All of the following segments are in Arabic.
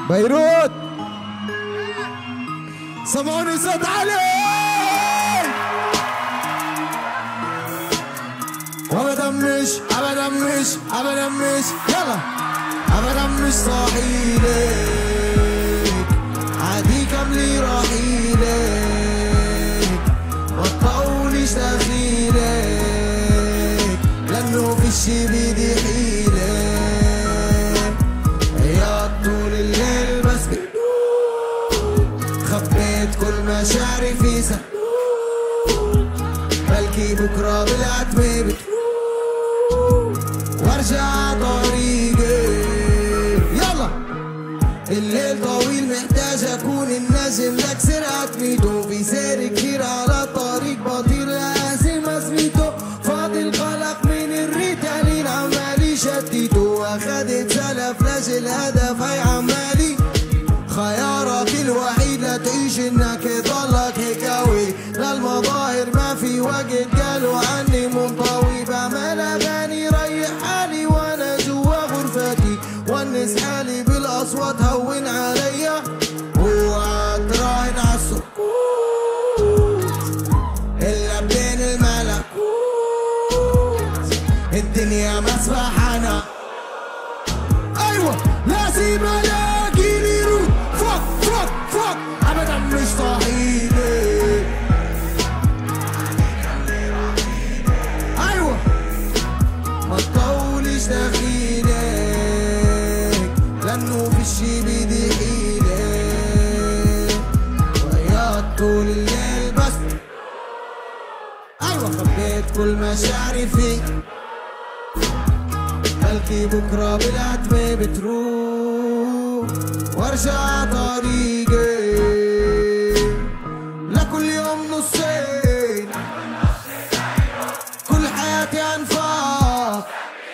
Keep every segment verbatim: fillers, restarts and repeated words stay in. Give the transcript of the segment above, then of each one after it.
بيروت سمعوني صوت عالي. وابدا مش ابدا مش ابدا مش يلا ابدا مش صاحيلك عادي كملي رحيلك ما تطوليش دخيلك لانه في الشي بيدي حيلك عياط طول الليل بس بهدوء خبيت كل مشاعري في صندوق بلكي بكره بالعتمه بتروح وارجع طريقي. يلا الليل طويل محتاج اكون النجم لك سرعة ميتو في سير كتير على طريق بطير لازم ازميته فاضي القلق من الريت يعني عمالي شتيته اخدت سلف لاجل الهدف هي عمالي خيارك الوحيد لا تعيش انك ضلك هيكاوي للمظاهر ما في وقت قالوا عني منطوي بعمل اغاني ريح حالي وانا جوا غرفتي ونس حالي بالاصوات هون عليا واتراهن عالسكوت الا بين الملكوت الدنيا مسبح انا ايوه لازم الاقي لي روت فوق فوق فوق ابدا مش صحيلك ايوه ما تطوليش دخيلك لانه في الشي بيدي حيلك وعياط طول الليل بس ايوه خبيت كل مشاعري فيك بلكي بكره بالعتمه بتروح وارجع طريقي لكل يوم نصين كل حياتي انفاق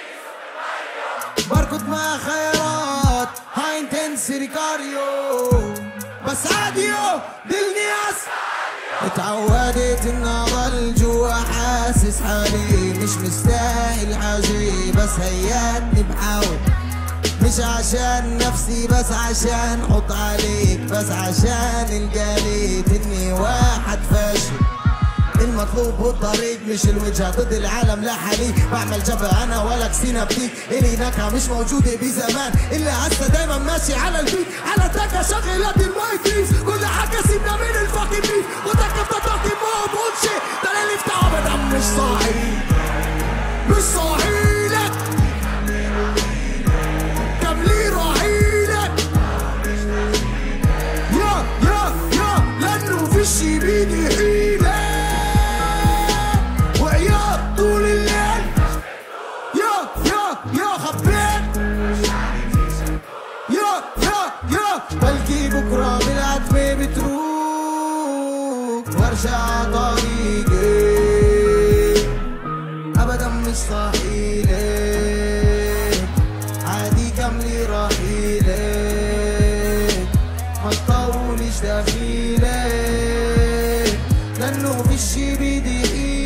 بركض مع خيارات هاي انتنسي كارديو بس عاديو دلنياس اتعودت ان اضل جوا حاسس حالي مش مستاهل حاجة بس هياتني بحاول مش عشان نفسي بس عشان حط عليك بس عشان القاليت اني واحد فاشل المطلوب هو الطريق مش الوجهة ضد العالم لا حالي بعمل جبهة انا ولا كسينا بديك الي نكهة مش موجودة بزمان الا هسه دايما ماشي على البيت على تكة شغلات المايك بليز كل حاجة سيبنا من الفاكي بيف وتكة بتطاقي مو بولشي ده اللي يفتح ابدا مش صحيح مش صحيلك كملي رحيلك يا يا يا لانه في الشي بيدي حيلك وعياط طول الليل يا يا يا خبيت يا يا يا بلكي بكره بالعتمه بتروح وارجع طريقي ابدا مش صحيلك عادي كملي رحيلك ما تطوليش دخيلك لانه في الشي بيدي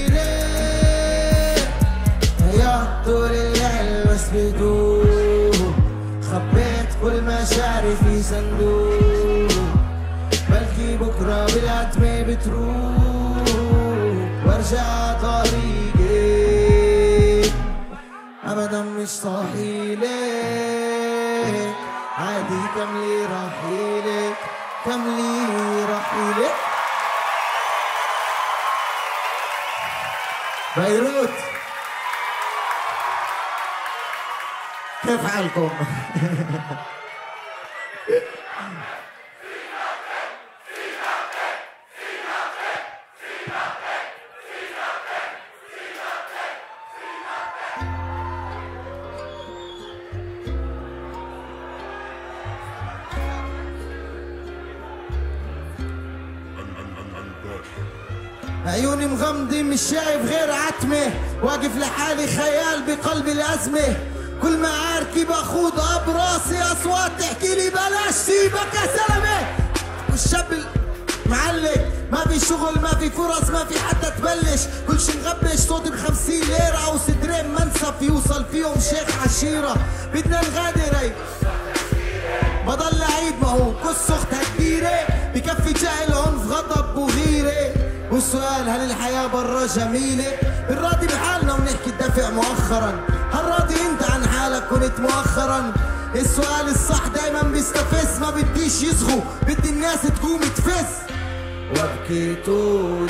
حيلك عياط طول الليل بس بدوب خبيت كل مشاعري في صندوق بلكي بكره بالعتمه بتروح وارجع طريقي ابدا مش صحيلك عادي كملي رحيلك كملي رحيلك. بيروت كيف حالكم؟ عيوني مغمضة مش شايف غير عتمة واقف لحالي خيال بقلب الأزمة كل معاركي باخوضها براسي أصوات تحكي لي بلاش سيبك يا سلامة والشاب معلق ما في شغل ما في فرص ما في حتى تبلش كل شي مغبش صوتي بخمسين ليرة وصدرين منسف يوصل فيهم شيخ عشيرة بدنا نغادر هي بضل اعيد معه قص اختها كبيرة بكفي جاهل عنف غضب وغيرة. والسؤال هل الحياة برا جميلة؟ بنراضي بحالنا ونحكي الدفع مؤخرا. هل راضي انت عن حالك كنت مؤخرا؟ السؤال الصح دايما بيستفز. ما بديش يصغوا بدي الناس تقوم تفز. وابكي طول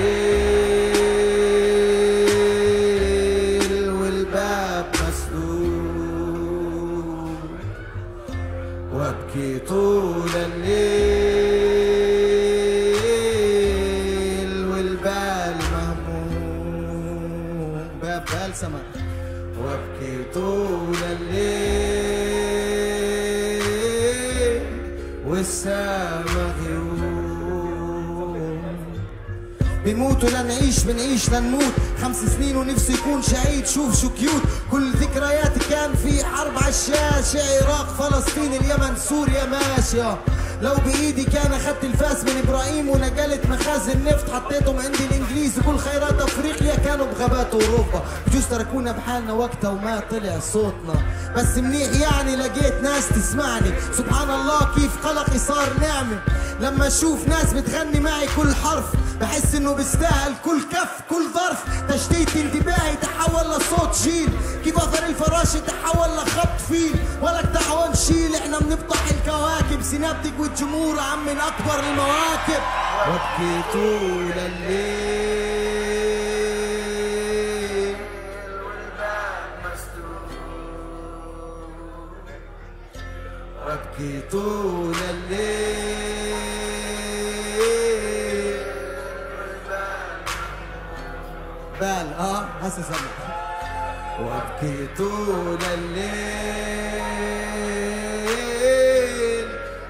الليل والباب مسدود. وابكي طول الليل والبال مهموم. باب بلسمة. وابكي طول الليل والسما غيوم. بنموت لنعيش بنعيش لنموت. خمس سنين ونفسي يكون شهيد. شوف شو كيوت كل ذكرياتي كان في حرب عالشاشة. عراق فلسطين اليمن سوريا ماشية. لو بايدي كان اخدت الفاس من ابراهيم ونقلت مخازن نفط حطيتهم عند الانجليز. وكل خيرات افريقيا كانوا بغابات اوروبا. بجوز تركونا بحالنا وقتها وما طلع صوتنا. بس منيح يعني لقيت ناس تسمعني. سبحان الله كيف خلقي صار نعمة. لما اشوف ناس بتغني معي كل حرف بحس انه بيستاهل كل كف كل ظرف. تشتيت انتباهي تحول لصوت جيل. كيف اثر الفراشة تحول لخط فيل. ولك تعاون نشيل احنا بنبطح الكواكب. سينابتك والجمهور عم من اكبر المواكب. وابكي طول الليل والباب مسدود. وابكي طول الليل والباب بال اه هسه سمع. وابكي طول الليل.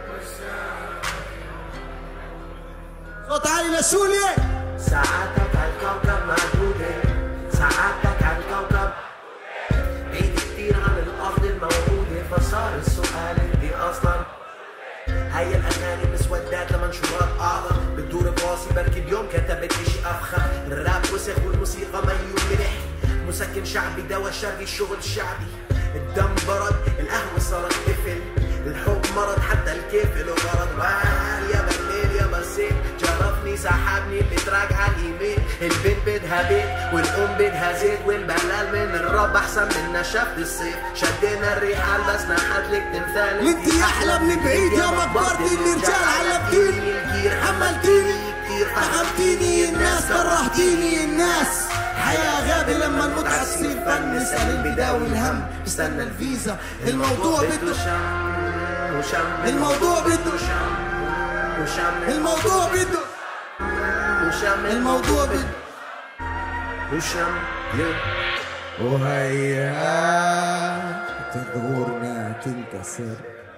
صوت عالي لشولي. ساعاتك عالكوكب معدودة. ساعاتك عالكوكب بعيد كتير عن الأرض الموعودة. فصار السؤال انتي أصلا هاي الأغاني مسودات لمنشورات أعظم. بتدور براسي بركي اليوم كتبت إشي أفخم. الراب وسخ والموسيقى ميول ملح. مسكن شعبي دوا شرقي الشغل الشعبي. الدم برد القهوة صارت قفل. الحب مرض حتى الكيف له غرض. وال يا بالليل يا بسيط جرفني سحبني اللي تراك عاليمين. البنت بدها بيت والأم بدها زيت. والبلال من الرب أحسن من نشفت الصيف. شدينا الريحة لبسنا حدلك تمثال. انتي أحلى من بعيد يا مكبرتي الرجال. علمتيني حملتيني فهمتيني الناس كرهتيني الناس. حياة غابة لما المتعة تصير فن. نسأل البداوي الهم استنى الفيزا. الموضوع بده شم وشم. الموضوع بده شم وشم. الموضوع بده وشم. الموضوع بده وشم. وهيا تدورنا تنتصر.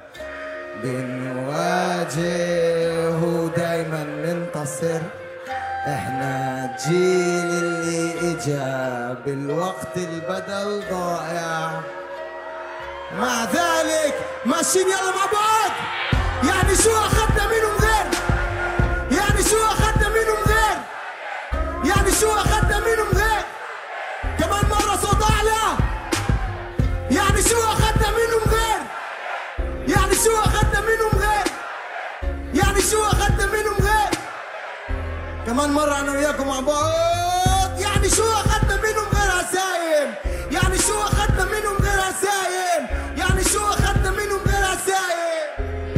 بنواجه ودايما ننتصر. احنا الجيل اللي اجا بالوقت البدل ضائع. مع ذلك ماشيين يلا مع بعض. يعني شو اخذنا منهم غير؟ يعني شو اخذنا منهم غير؟ يعني شو اخذنا منهم غير؟ كمان مرة صوت اعلى. يعني شو اخذنا منهم غير؟ يعني شو اخذنا منهم غير؟ يعني شو اخذنا منهم غير؟ كمان مرة انا وياكم مع بعض. يعني شو اخذنا منهم غير هزايم؟ يعني شو اخذنا منهم غير هزايم؟ يعني شو اخذنا منهم غير هزايم؟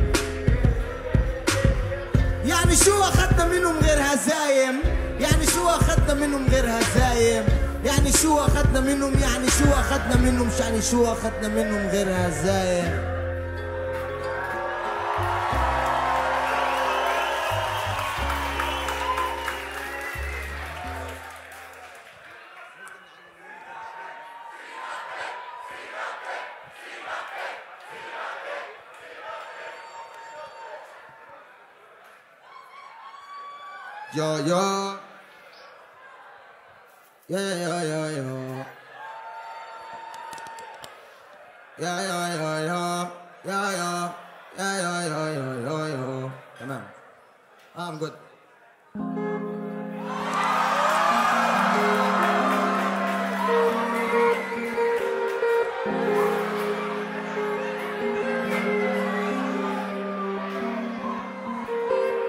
يعني شو اخذنا منهم غير هزايم؟ يعني شو اخذنا منهم غير هزايم؟ يعني شو اخذنا منهم؟ يعني شو اخذنا منهم؟ يعني شو اخذنا منهم غير هزايم؟ Yo yo, yo yo yo yo, yo yo yo yo, yo yo, yo yo yo yo yo yo. تمام. I'm good.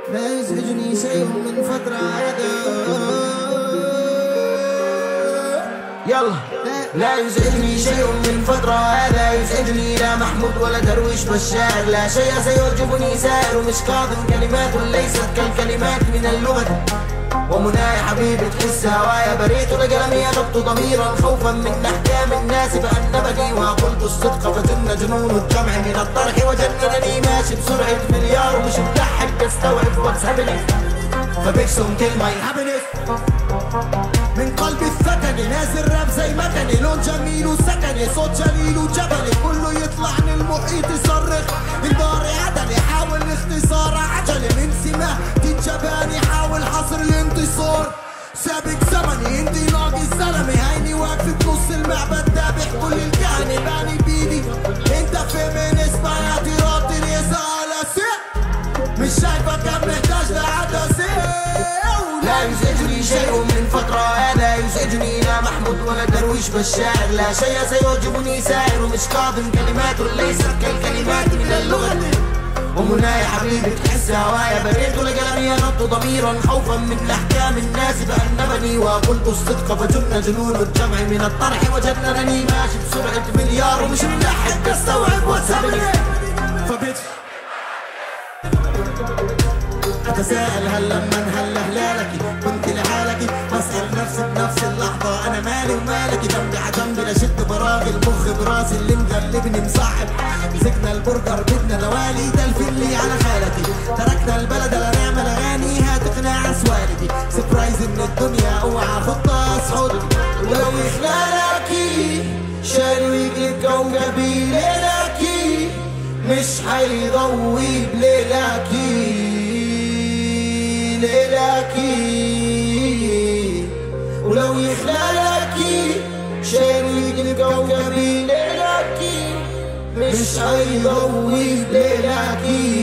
لا يزعجني شيء من فترة هذا. يلا لا يزعجني شيء من فترة هذا يزعجني لا محمود ولا درويش بالشعر لا شيء سيعجبني سائر مش كاظم كلمات ليست كالكلمات من اللغة ومناي حبيبي تحس هوايا بريت لقلمي أغبت ضميرا خوفا من أحكام الناس فأنبني وقلت الصدق فجن جنون الجمع من الطرح وجننني ماشي بسرعة مليار ومش ملحق استوعب واتس هابينج فبيكسم كلمة هابينس من قلبي الثكني نازل راب زي مكني لون جميل وسكني صوت جليل وجبلي كله يطلع من المحيط يصرخ انباري عدلي حاول اختصار عجلي من سماه تتجباني حاول حصر الانتصار سابق زمني انتي ناقص زلمي هيني واقف بنص المعبد دابح كل الكهنة باني بيدي انت فيمينيست بياتي رابطي ريسة على سي مش شايفك كم محتاج لعدسي. لا يزعجني شيء من فترة هذا يزعجني لا محمود ولا درويش بالشاعر لا شيء سيعجبني سائر ومش كاظم كلمات ليست كالكلمات من اللغة ومناي حبيبي تحس هوايا بريت لقلمي أغبت ضميرا خوفا من أحكام الناس فأنبني وقلت الصدق فجن جنون الجمع من الطرح وجننني ماشي بسرعة مليار ومش ملحق استوعب واتس هابينج فبيتش أتساءل هل لما هل هلالكي كنت لحالكي بسأل نفسي بنفس اللحظة أنا مالي ومالكي جنبي عجنبي لشد براغي المخ براسي اللي مغلبني مصاحب مسكنا البرجر بدنا دوالي تلفلي على خالتي تركنا البلد لا نعمل أغاني هتقنع أسوالتي سبرايز إن الدنيا أوعى خطة أصحودي ولو يخلالكي شالوا يقلب كوكبي ليلاكي مش حيضوي بليلاكي ليلاكي ولو يخلالكي شالوا يقلب كوكبي ليلاكي مش هيضوي بليلاكي.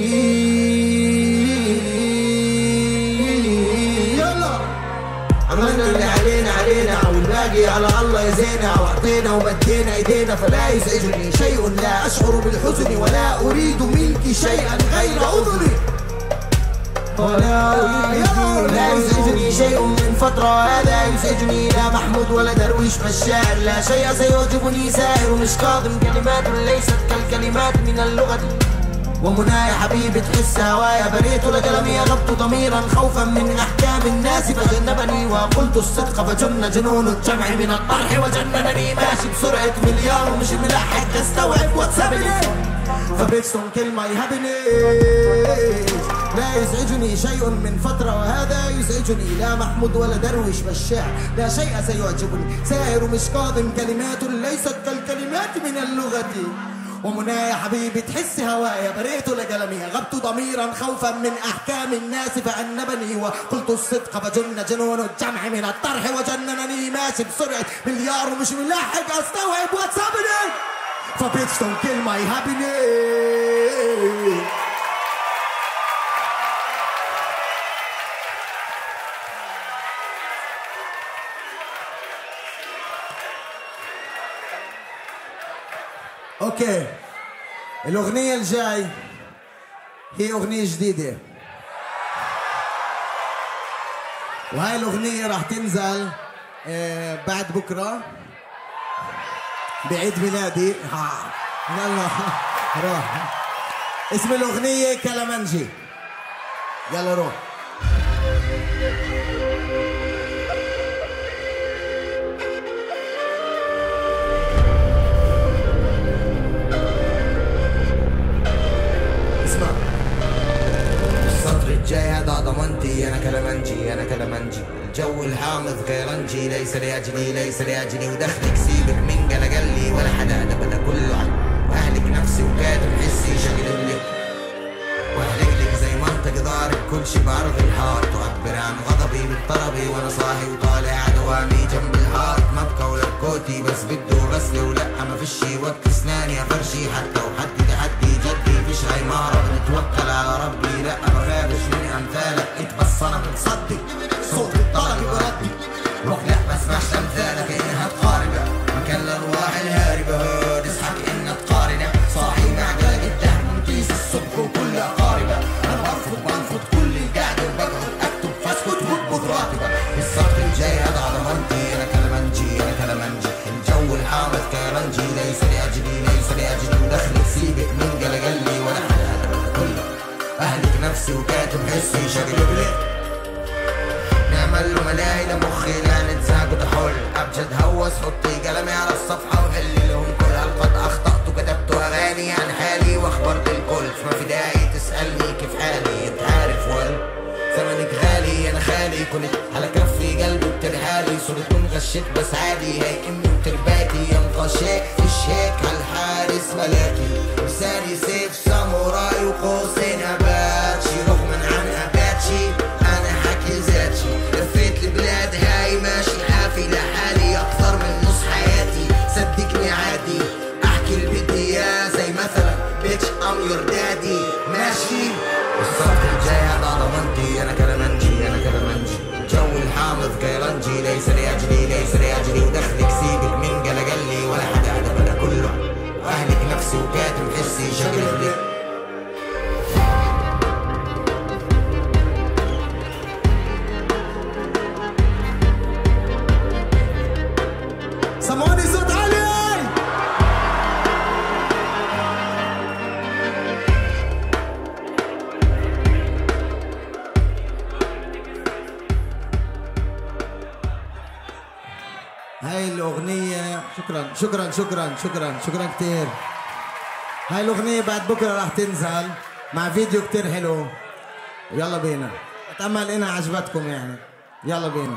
يلا عملنا اللي علينا علينا والباقي على الله يزينا واعطينا ومدينا ايدينا فلا يزعجني شيء لا اشعر بالحزن ولا اريد منك شيئا غير اذني ولا أريد. لا يزعجني شيء من فترة هذا يزعجني لا محمود ولا درويش بالشاعر لا شيء سيعجبني سائر ومش كاظم كلمات ليست كالكلمات من اللغة ومناي حبيبي تحس هوايا بريت لقلمي أغبت ضميرا خوفا من أحكام الناس فجنبني وقلت الصدق فجن جنون الجمع من الطرح وجننني ماشي بسرعة مليار ومش ملحق استوعب واتس هابينج فبيكسون كل ماي هابينس. لا يزعجني شيء من فترة وهذا يزعجني لا محمود ولا درويش بالشعر لا شيء سيعجبني سائر مش كاظم كلمات ليست كالكلمات من اللغة ومناي حبيبي تحس هوايا بريت لقلمي غبت ضميرا خوفا من أحكام الناس فأنبني وقلت الصدق فجن جنون الجمع من الطرح وجننني ماشي بسرعة مليار ومش ملاحق استوعب واتس هابينج فبيتش دونت كيل ماي هابينس. اوكي الاغنية الجاي هي اغنية جديدة وهاي الاغنية راح تنزل آه بعد بكرة بعيد ميلادي ها يلا روح اسم الاغنية كلامنجي يلا روح. جاي هذا ضمنتي انا كلامنجي انا كلامنجي الجو الحامض غيرنجي ليس لاجلي ليس لاجلي ودخلك سيبك من قال قلي ولا حدا بدا كله عن واهلك نفسي وكاتم حسي شكل اللي واهلك لك زي منطق ضارب كل شي بعرض الحار تعبر عن غضبي بالطربي وانا صاحي وطالع دوامي جنب الحار مبكى ولا كوتي بس بده غسل ولا ما فيش وقت اسناني افرشي حتى وحدي تحدي جدي فيش هاي مهرب نتوكل على ربي لا ما خافش من امثالك انت بس انا بتصدق صوت الطلب بردي روح لا ما اسمعش امثالك انها تقاربه مكان الارواح الهاربه تسحب انها تقارنه صاحي مع قلق الدهب ونقيس الصبح وكل اقاربه انا برفض بنفض نفسي وكاتم حسي شكلي بلي نعمل له ملاهي لمخي لا نتزاق وتحل ابجد هوس حطي قلمي على الصفحه وحلي لهم كل هالقد اخطات وكتبت اغاني عن حالي واخبرت الكل فما في داعي تسالني كيف حالي انت عارف ولا زمنك غالي انا خالي كنت على كفي قلبي بترحالي صرت غشيت بس عادي هيك امي وترباتي ينقى شيك فيش هيك هالحارس ملاكي لساني سيف ساموراي وقوسين اباتشي رغما عن اباتشي انا حكي ذاتي لفيت البلاد هاي ماشي حافي لحالي اكثر من نص حياتي صدقني عادي احكي اللي بدي اياه زي مثلا بيتش ام يور دادي ماشي الصوت الجاي هذا ضمنتي انا كلمنجي انا كلمنجي جو الحامض كيرنجي ليس لاجلي ليس لاجلي ودخلك سيبك من قلقلي ولا حدا هذا بلا كله واهلك نفسي وكاتم حسي شكل فلك سمعوني صوت عالي هاي الأغنية شكرا شكرا شكرا شكرا شكرا كتير. هاي الأغنية بعد بكرة راح تنزل مع فيديو كتير حلو. يلا بينا أتأمل إنها عجبتكم يعني. يلا بينا.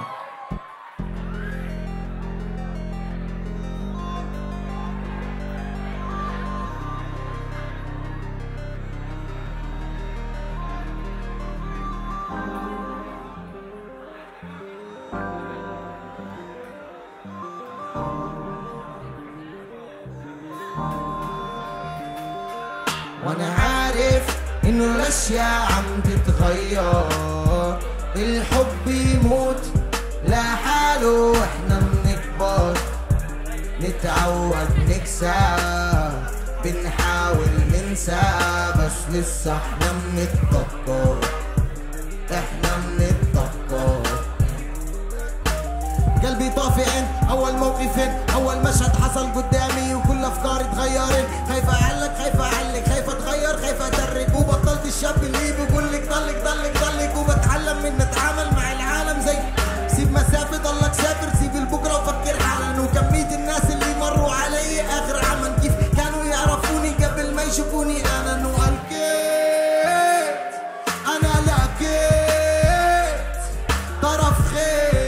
وانا عارف انه الاشياء عم تتغير الحب يموت لحاله واحنا بنكبر نتعود نكسى بنحاول ننسى بس لسه احنا بنتذكر احنا بنتذكر قلبي طافئين اول موقفين اول مشهد حصل قدامي وكل افكاري اتغيرت خايفه اعلق خايفه اعلق خايفه اتغير خايفه اترك وبطلت الشاب اللي بيقول لك ضلك ضلك ضلك وبتعلم من اتعامل مع العالم زي سيب مسافه ضلك سافر سيب البكره وفكر حالا وكميه الناس اللي مروا علي اخر عمل كيف كانوا يعرفوني قبل ما يشوفوني انا انه القيت انا لقيت طرف خير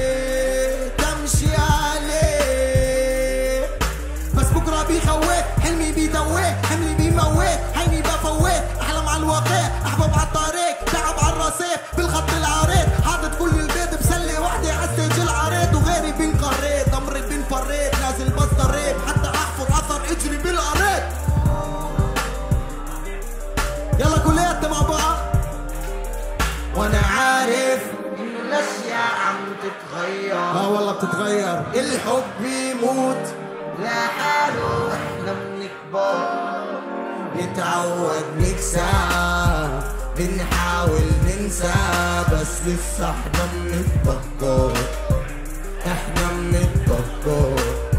بيخوت حلمي بيدوت حملي بيموت عيني بفوت احلم على الواقع احباب على الطريق تعب على الرصيف بالخط العريض حاطط كل البيت بسله وحده على الستيج العريض وغيري بنقريت ضمري بنفريت نازل بس ضريت حتى احفر اثر اجري بالاريض يلا كلياتنا مع بعض وانا عارف انه الاشياء عم تتغير اه والله بتتغير الحب يموت لحاله احنا بنكبر نتعود نكسى بنحاول ننسى بس لسه احنا بنتذكر احنا بنتذكر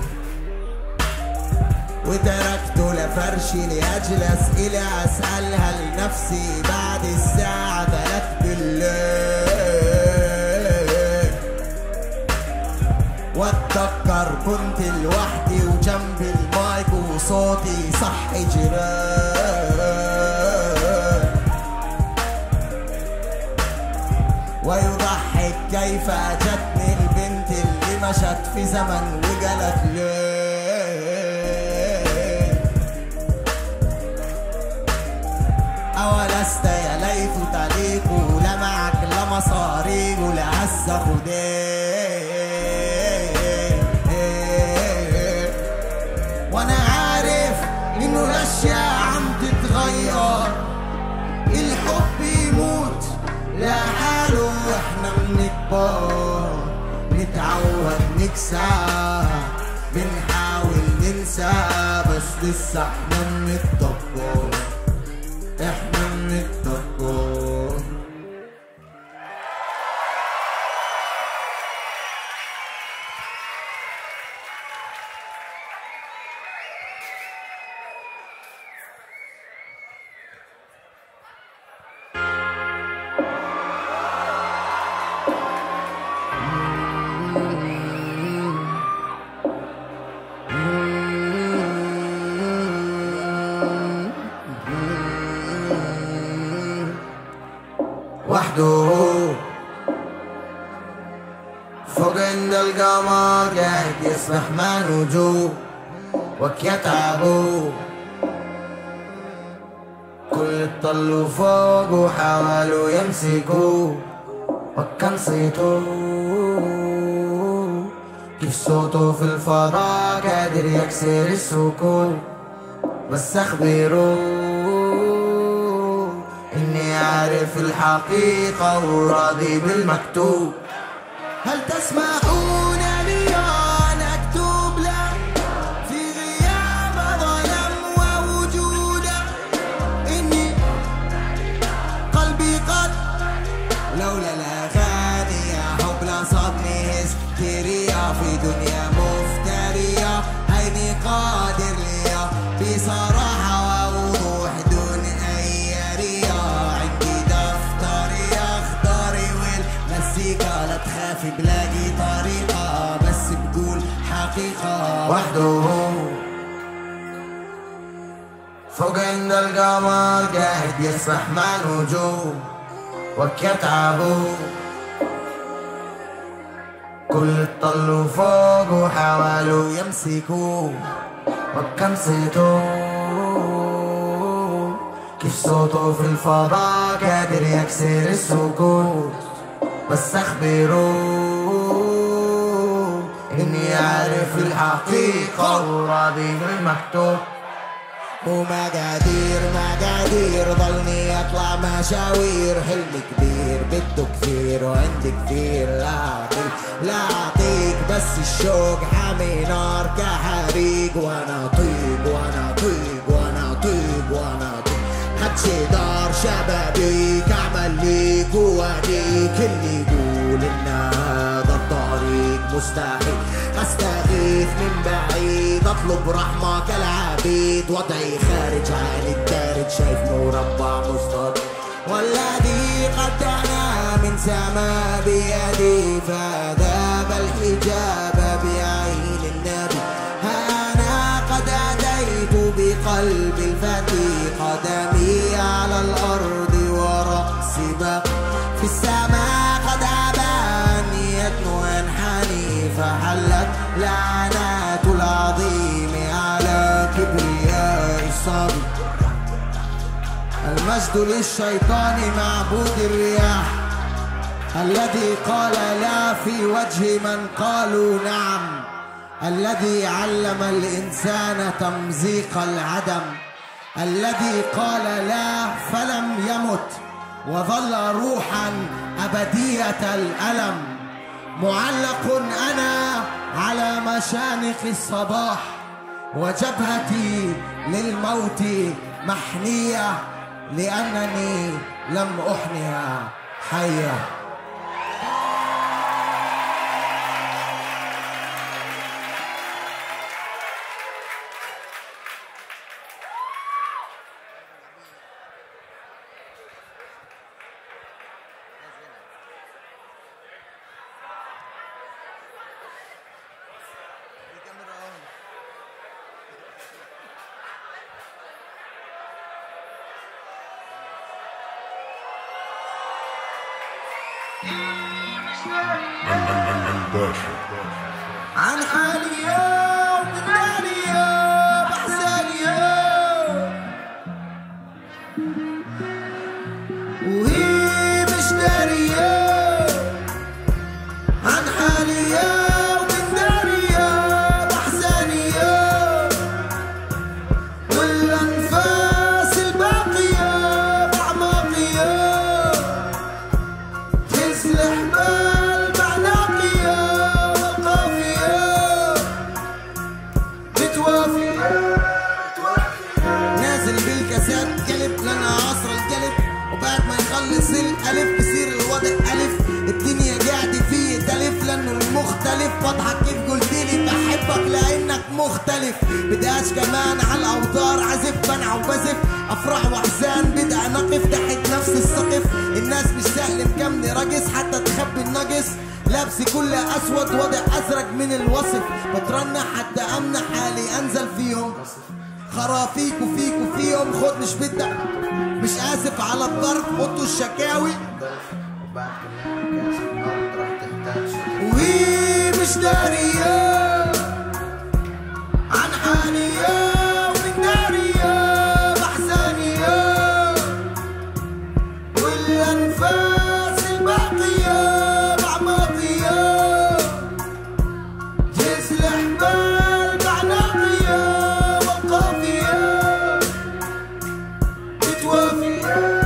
وتركته لفرشي لاجل اسئله اسالها لنفسي بعد الساعه ثلاث بالليل واتذكر كنت لوحدي وجنبي المايك وصوتي صح جيران ويضحك كيف اجتني البنت اللي مشت في زمن وقالت ليه اولست يا ليت تليق لا معك لا مصاري ولا هسه خديه وانا عارف انه الاشياء عم تتغير الحب يموت لحاله واحنا بنكبر نتعود نكسى بنحاول ننسى بس لسه احنا بنتذكر احنا بنتذكر وحده فوق عند القمر قاعد يسبح مع نجوم وكيتعبوا كل طلوا فوق وحاولوا يمسكوا وكان صيته كيف صوته في الفضاء قادر يكسر السكون بس اخبروه اني عارف الحقيقة وراضي بالمكتوب. هل تسمعون لي أنا أكتب لك في غياب ظلم ووجوده إني قلبي قد لولا الأغاني يا حب لصابني هستيريا في دنيا مفترية عيني قادر ليا بصراحة ووضوح دون أي ريا عندي دفتري أخضري والمزيكا لا تخافي بلاقي طريقة بس بقول حقيقة وحده فوق عند القمر قاعد يسبح مع نجوم وكيتعبوا كل طلوا فوق وحاولوا يمسكوا وكان صيته كيف صوته في الفضاء قادر يكسر السكوت بس اخبروه اني عارف الحقيقة وراضي بالمكتوب. ومقادير مقادير ضلني اطلع مشاوير حلم كبير بده كثير وعندي كثير لا اعطيك لا اعطيك بس الشوق حامي نار كحريق وانا طيب وانا طيب وانا طيب وانا طيب حدشي دار شبابيك اعمل ليك واديك اللي يقول ان هذا الطريق مستحيل استغيث من بعيد اطلب رحمة كالعبيد وضعي خارج عن الدارج شايف مربع مستطيل والذي قد دعنا من سما بيدي فذاب الحجاب بعين النبي أنا قد أتيت بقلب الفتي قدمي على الأرض ورأسي بق في السماء قد أباني يدنو أنحني فحلت لعنات العظيم على كبرياء الصبي. المجد للشيطان معبود الرياح الذي قال لا في وجه من قالوا نعم الذي علم الإنسان تمزيق العدم الذي قال لا فلم يمت وظل روحا أبدية الألم معلق أنا على مشانق الصباح وجبهتي للموت محنية لأنني لم أحنها حية. عن حالي يوم بدالي يوم أحزاني يوم وهي مش داري يوم عن حالي يوم بدالي يوم أحزاني يوم والأنفاس الباقية بأعماقي يوم تنسى الأحباب نازل بالكاسات قلب لنا عصر القلب وبعد ما يخلص الالف بصير الوضع الف الدنيا قاعده فيه تلف لانه المختلف بضحك كيف قلتلي بحبك لانك مختلف بداش كمان على الاوتار عزف بنع وبزف افراح واحزان بدأ نقف تحت نفس السقف الناس مش سهل مكمني رقص حتى تخبي النقص لابسي كله اسود وضع ازرق من الوصف بترنح حتى امنح حالي انزل فيهم خرافيك وفيك وفيهم خد مش بدك مش اسف على الضرب حطوا الشكاوي وبعد كل كاس الارض راح تحتاج وهي مش دارية عن حالية ومن دارية بحزانية والأنفاس الباقية بعماقية جيش الحبال بعناقية والقافية بتوافية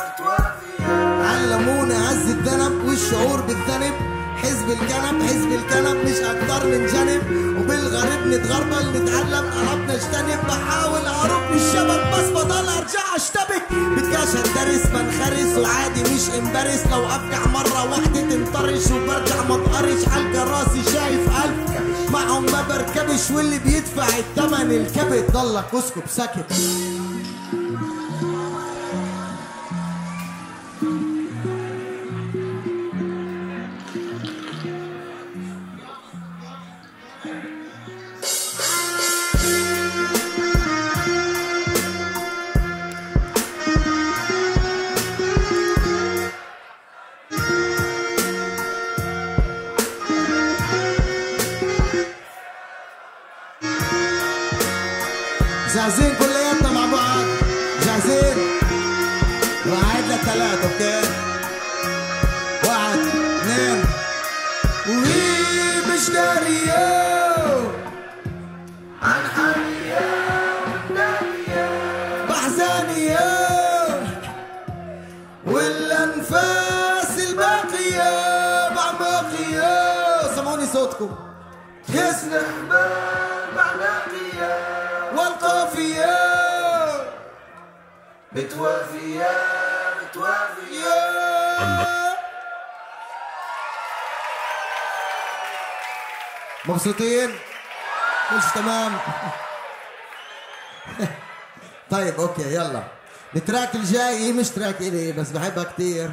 علمونا عز الذنب والشعور بالذنب حزب الكنب حزب الكنب مش اكتر من جانب وبالغريب نتغربل نتعلم قرب نجتنب بحاول اهرب من الشبك بس بضل ارجع اشتبك بتكاش اتدرس بنخرس وعادي مش امبارس لو افجع مره واحده تنطرش وبرجع ما بقرش حلقه راسي شايف الف معهم ما بركبش واللي بيدفع الثمن الكبت ضلك اسكب ساكت جاهزين كلياتنا مع بعض جاهزين وعد لثلاث اوكي واحد اثنين وهي مش دارية عن حالية ودارية بحزانية والأنفاس الباقية بعماقية سمعوني صوتكم جسم حبال بعناقية والقافية بتوافية بتوافية مبسوطين؟ كل شي تمام؟ طيب اوكي يلا التراك الجاي مش تراك الي بس بحبها كتير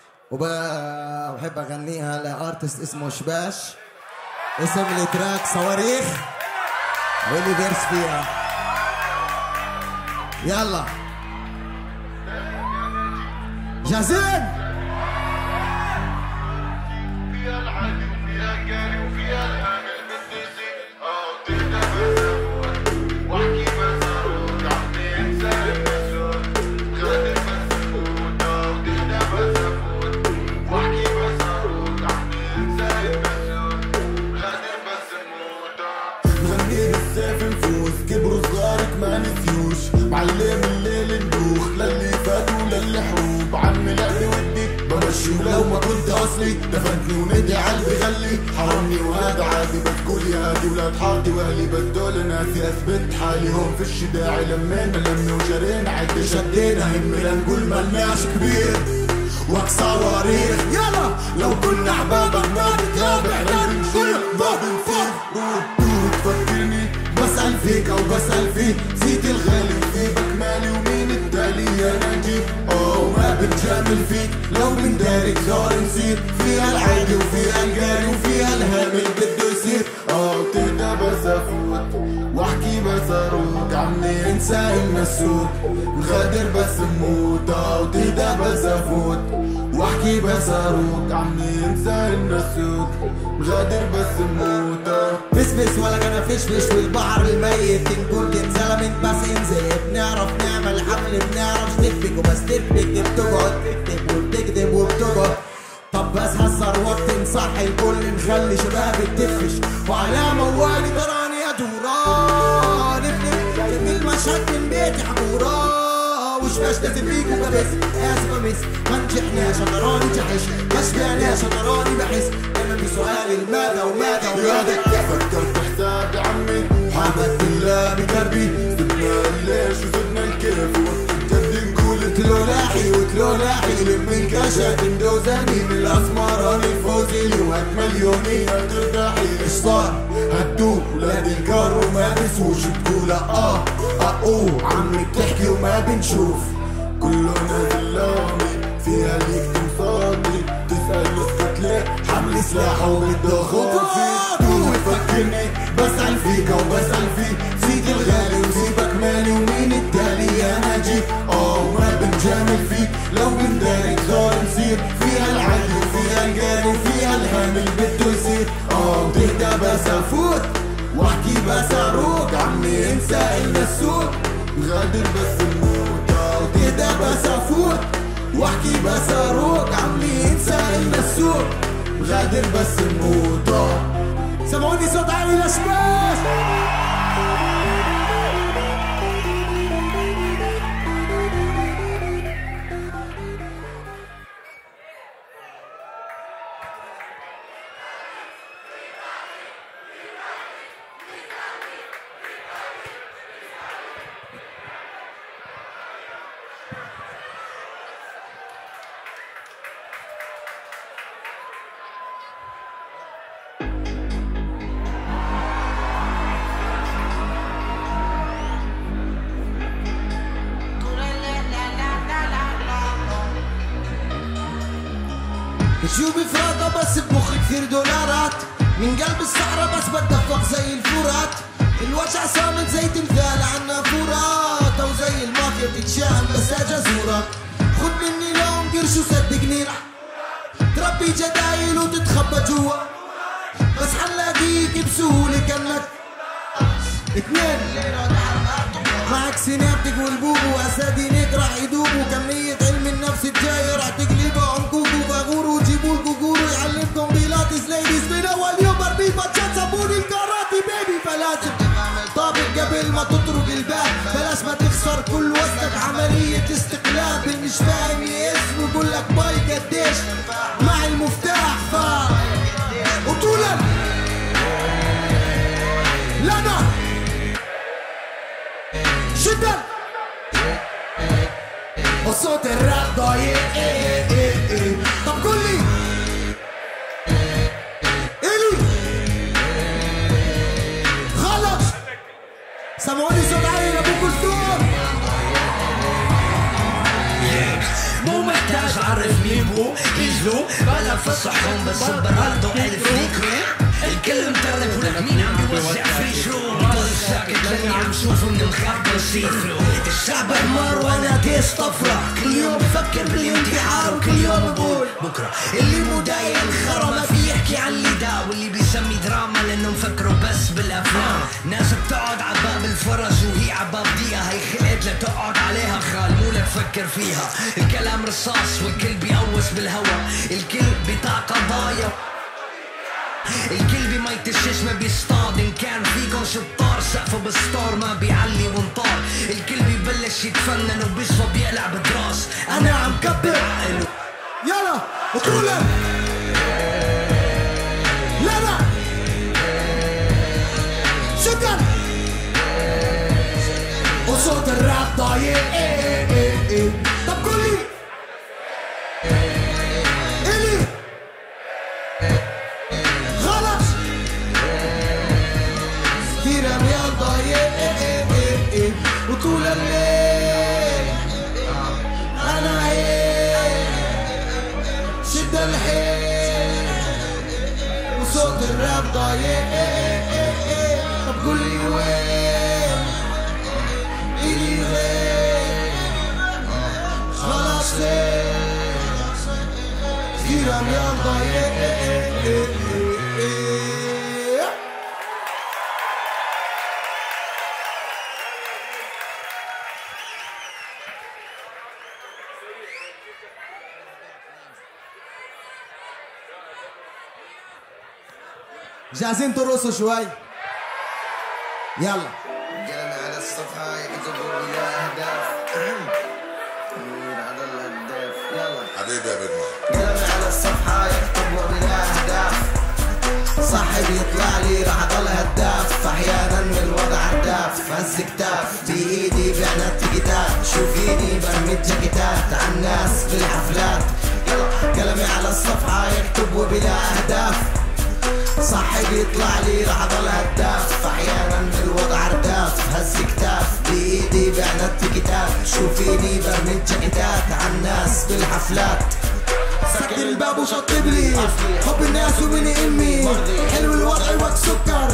وبحب اغنيها لارتست اسمه شباش اسم التراك صواريخ واللي بيرس فيها يلا جاهزين؟ فيها العالي وفيها الجاري وفيها الامل بالديسي اه تهدى بسافوت واحكي بسافوت عمي انسى المسود غادر بسافوت اه تهدى بسافوت واحكي بسافوت عمي انسى المسود غادر بسافوت نغني بالسيف نفوز كبروا صغارك ما نسيوش معلم الليل ندوخ للي فات وللي حروب عمي لقلي ودي بمشي ولو ما كنت اصلي دفنتني وندي عالبي غلي حرمني وهذا عادي بتقول يا هادي ولاد حارتي واهلي بدول ناسي اثبت حالي هون فيش داعي لمينا لمي وجرينا عد شدينا همي لنقول ملناش كبير وقت صواريخ يلا لو كنا احبابك ما بتتابع بنشيل ما بنفيق روح تفكرني بسأل فيك او بسأل فيك نسيت الغالي في بكمالي ومين التالي يا نجيب اه وما بنجامل فيك لو بندارك دار نصير فيها العادي وفيها الجاري وفيها الهامل بده يصير اه وتهدى بس افوت واحكي بس اروق عمي انسى المسوق نغادر بس نموت اه وتهدى بس افوت واحكي بس اروق عمي انسى المسوق نغادر بس نموت بس بس ولا كان فشفش والبحر الميت نقول انزلمت بس انزل بنعرف نعمل حمل بنعرف نكتب وبس تكتب بتقعد تكتب وبتكذب وبتقعد طب بس هالثروات نصحي الكل نخلي شباب تفش وعلى موالي تراني ادورا نبني المشهد من بيتي حمورا وش باش لازم فيك وكبس اسف امس ما نجحناش انا راني جحش ما شبعناش انا راني بحس انا بسؤالي الماذا وماذا وماذا فكرت حسابي عمي حمدت الله بكربي زدنا ليش وزدنا الكيف وجد نقول تلو لاحي وتلو لاحي لم الكاشات ندوزاني من الاسمراني الفوزي وهات مليونية ترتاحي ايش صار هتدوب ولاد الكار وما بنسوش تقول اه اه اوه عمي بتحكي وما بنشوف كلنا زلامي فيها ليك تمصادي تسأل اسكت ليه حمل سلاحه وبده خطوة وتفكرني بسأل فيك وبسأل فيك زيد الغالي وسيبك مالي ومين التالي يا ناجي. اه ما بنجامل فيك لو بنداري دار نصير فيها العدل وفيها الجاري وفيها الهامل بده يصير. اه تهدى بس افوت واحكي بس اروق عمي انسى إلنا السوق غادر بس نموت. اه تهدى بس افوت واحكي بس اروق عمي انسى إلنا السوق غادر بس نموت. اه سمعوني صوت عالي لشباش. جيوبي فرادة بس بمخي كثير دولارات، من قلب الصحراء بس بتدفق زي الفرات، الوجع صامت زي تمثال عنا فرات، او زي المافيا بتتشام بس جزورة. خد مني لون قرش وصدقني رح تربي جدايل وتتخبى جوا، بس حنلاقيك بسهولة كأنك اثنين معك سينابتك والبوبو واسادينك راح يدوبوا. كمية علم النفس الجاية راح تقلبها عنكوكو باغورو وجيبوا الكوكورو يعلمكم بيلاتس ليديز من اول يوم اربي باتشات صابوني الكاراتي بيبي. فلازم طابق قبل ما تطرق الباب، بلاش ما تخسر كل وقتك عملية استقلاب. اللي مش فاهم يقسم ويقول لك باي قديش مع المفتاح ف وطولا لنا جدا وصوت الراب ضايق. طب قول لي الي خلص سمعوني صوت عالي لابو كلثوم. مو محتاج اعرف مين هو بيزو بلا فصحهم بس برالدو الف نيكري الكل مترب ولك مين عم بيوزع فري شو ضل ساكت لاني عم شوفه من الخط بسيفلو. الشعب حمار وانا ديس طفره كل يوم بفكر بالانتحار وكل يوم بقول بكره. اللي مو داين خرا ما في يحكي عن اللي دا، واللي بيسمي دراما لانه مفكروا بس بالافلام. ناس بتقعد عباب الفرج وهي عباب دقيقه، هي خلقت لتقعد عليها خال مو لتفكر فيها. الكلام رصاص والكل بيقوس بالهوا، الكل بتاع قضايا، الكل بمية الشيش ما بيصطاد. ان كان فيكن شطار سقفه بالستار ما بيعلي وانطار. الكل بيبلش يتفنن وبيصفى بيقلع بدراس. انا عم كبر عقله يلا وطولا لنا شكرا وصوت الراب ضايق. طب قول لي الي خلص كثير اميال ضايق وطول الليل انا عيل شد الحيل وصوت الراب ضايق. طب قول لي وين الي وين خلاص كثير اميال ضايق. جاهزين ترقصوا شوي؟ يلا. قلم على الصفحة يكتبوا بلا أهداف مين هذا الهداف يلا حبيبي يا بدنا قلم على الصفحة يكتبوا بلا أهداف صاحب يطلع لي راح أضل هداف أحيانا من الوضع هداف هز كتاف بإيدي بعنا التيكيتات شوفيني برمي الجاكيتات عالناس بالحفلات يلا قلمي على الصفحة يكتب وبلا أهداف صاحب يطلع لي راح اضل هداف احيانا من الوضع رداف هز كتاف بايدي بعنا التيكيتات شوفيني برمي الجاكيتات عالناس بالحفلات سكر الباب وشطب لي حب الناس ومن امي حلو الوضع وقت سكر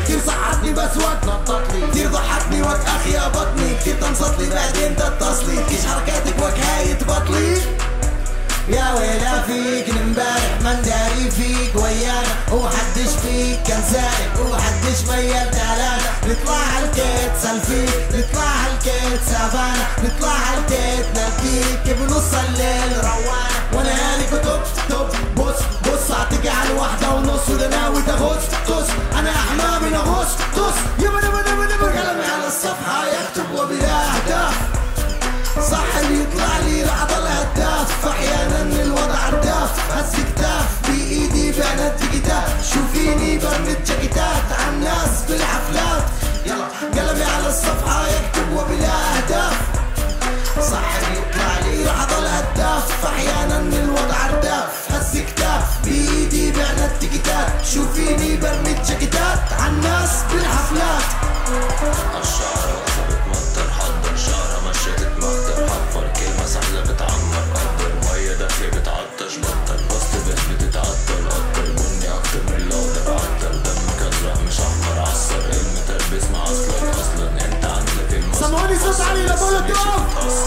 كتير صحتني بس وقت نططلي، كتير ضحكني وقت اخي يا بطني، كتير تنصتلي بعدين تتصلي، كيش حركاتك وقت هاي تبطلي. يا ويلا فيك امبارح من داري فيك ويانا وحدش فيك كان سائل وحدش ميال تعلانا، نطلع هالكيت سلفيك نطلع هالكيت سافانا، نطلع هالكيت نلقيك بنص الليل روانا، وانا هاني كتب توب بص بص اعطيك على واحدة ونص وده ناوي تغص قص، انا احلامي نغص قص، يبا نبا نبا نبا قلمي على الصفحة يكتب وبلا اهداف، صح اللي يطلع لي راح اضل هداف، فاحيانا الوضع رداف، هز كتاف بايدي بعند كتاف، شوفيني برمج جاكيتات عالناس بالحفلات، يلا قلمي على الصفحة يكتب وبلا اهداف، صح اللي يطلع لي راح اضل هداف، فاحيانا الوضع رداف، هز كتاف بايدي بعند تيكيتات، شوفيني برمج جاكيتات عالناس بالحفلات. الشعرة وصلت مطر حضر شعرة مشيت تمطر حفر كلمة سحلة بتعمر قدر مية دافية بتعطش بطل وسط بيت بتتعطل قطر بني أكتر من الأخضر عطر دمك أزرق مش أحمر عصر المتربس مع أصلك أصلا أنت عندك المصر سمعوني صوت علي لبولتوف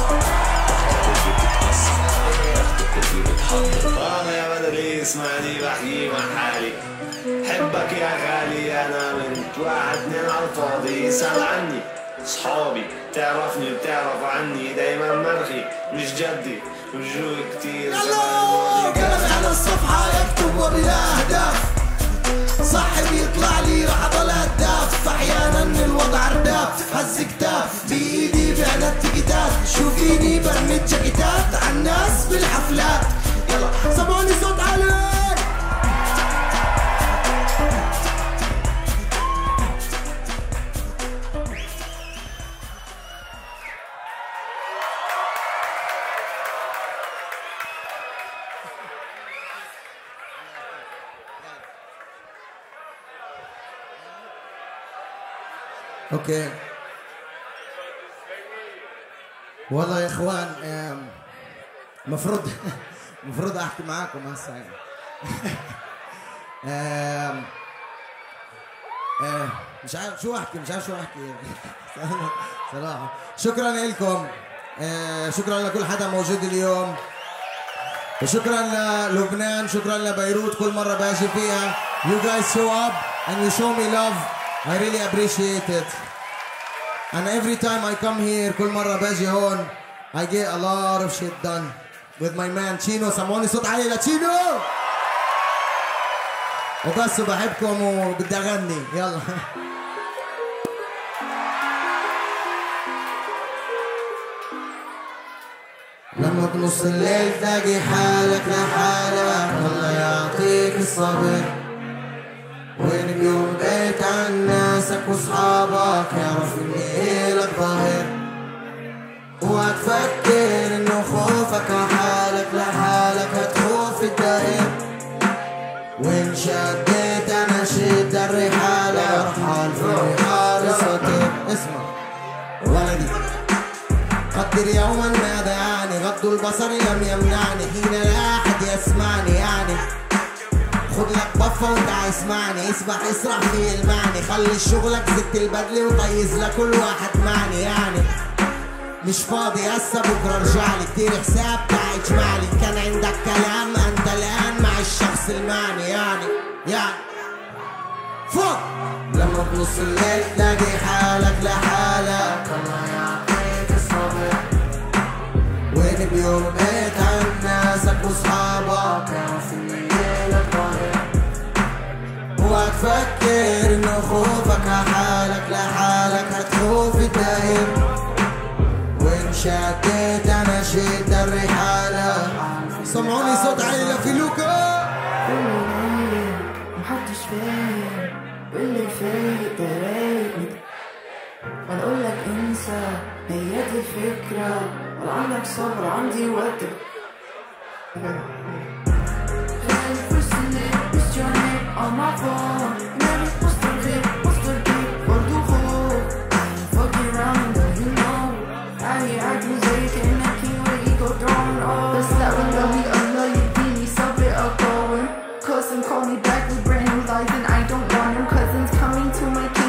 تحت كوبي بتحضر وانا يا بدري اسمعني بحكي مع حالي، حبك يا غالي انا منت واحد اتنين على الفاضي، اسأل عني صحابي تعرفني بتعرف عني، دايما مرخي مش جدي وجوي كتير يلا كلامي على الصفحة يكتب وبلا اهداف، صح بيطلع لي راح اضل هداف، فاحيانا الوضع رداف، هز كتاف بايدي بعند تيكيتات، شوفيني برمج جاكيتات عالناس بالحفلات، يلا سمعوني صوت علي. اوكي والله يا اخوان مفروض مفروض احكي معاكم هسه يعني. آم، آم، مش عارف شو احكي مش عارف شو احكي صراحه. شكرا لكم، شكرا لكل حدا موجود اليوم، وشكرا للبنان، شكرا لبيروت كل مره باجي فيها. You guys show up and you show me love. I really appreciate it. And every time I come here كل مرة باجي هون I get a lot of shit done with my man Chino. سمعوني صوت عالي لتشينو. وبس بحبكم وبدي أغني يلا. لما بنص الليل تلاقي حالك لحالك الله يعطيك الصبر، وين بيوم بقيت عن ناسك واصحابك يعرف اني لك ظاهر، وهتفكر انه خوفك عحالك لحالك هتخوف الدائر، وين شديت انا شد الرحالة رحال في الرحال سطر. اسمع ولدي قدر يوما ماذا يعني، غض البصر لم يمنعني حين لا احد يسمعني يعني، خد لك بفة وتعا اسمعني، اسبح اسرح في المعني، خلي شغلك زت البدلة وطيز لكل واحد معني يعني، مش فاضي هسه بكره ارجعلي، كتير حساب تعا اجمعلي، كان عندك كلام انت الان مع الشخص المعني يعني يعني فوق. لما بنص الليل تلاقي حالك لحالك الله يعطيك الصبر، وين بيوم بقيت عن ناسك واصحابك يعرف اني لك ظاهر، وهتفكر انه خوفك عحالك لحالك هتخوف الداير، وين شديت انا شد الرحالة. سمعوني صوت عالي لفيلوكا. محدش فاهم واللي فايق ده رايق، وانا اقول لك انسى هي دي الفكرة، ولا عندك صبر عندي وقت. On my phone, never مسترخي مسترخي برضو خوف. I ain't fucking around and you know I hear acting زي كأنك king with ego thrown off. بس لا والله الله يديني صبر أقاوم. Cousin call me back with brand new lies and I don't want him. Cousins coming to my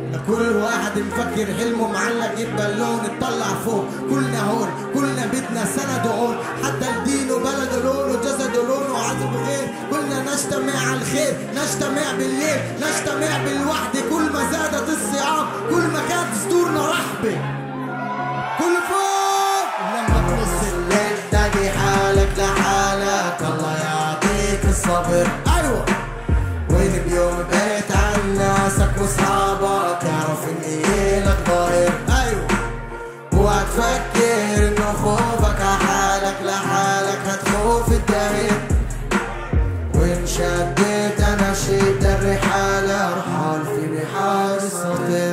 كل واحد مفكر حلمه معلق بالون اطلع فوق. كلنا هون كلنا بدنا سند وعون، حتى الدين وبلد لون وجسد لون وعذب غير. كلنا نجتمع على الخير، نجتمع بالليل، نجتمع بالوحدة. كل ما زادت الصعاب كل ما كانت دستورنا رحبة. كل فوق لما تنص الليل تلاقي حالك لحالك، الله يعطيك الصبر. ايوه وين بيوم بقيت عن ناسك واصحابك، اعرف اني لك ظاهر. ايوه وهتفكر انه خوفك عحالك لحالك هتخوف الدهر. وان شديت انا شد الرحالة رحال في بحار السطر.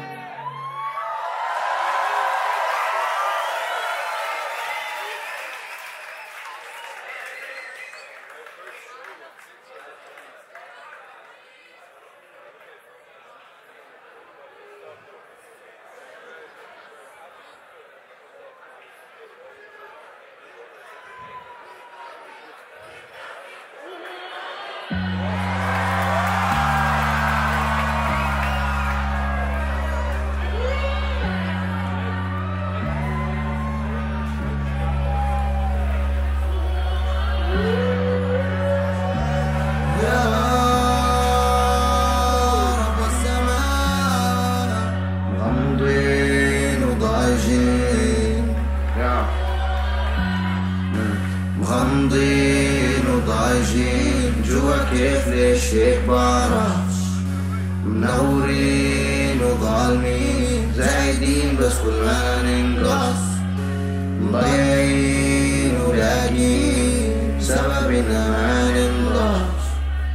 مغمضين وضايجين جوا كيف ليش هيك بعرفش. منورين وظالمين زايدين بس كل ما ننقص. مضيعين ولاقين سبب إننا ما ننقص.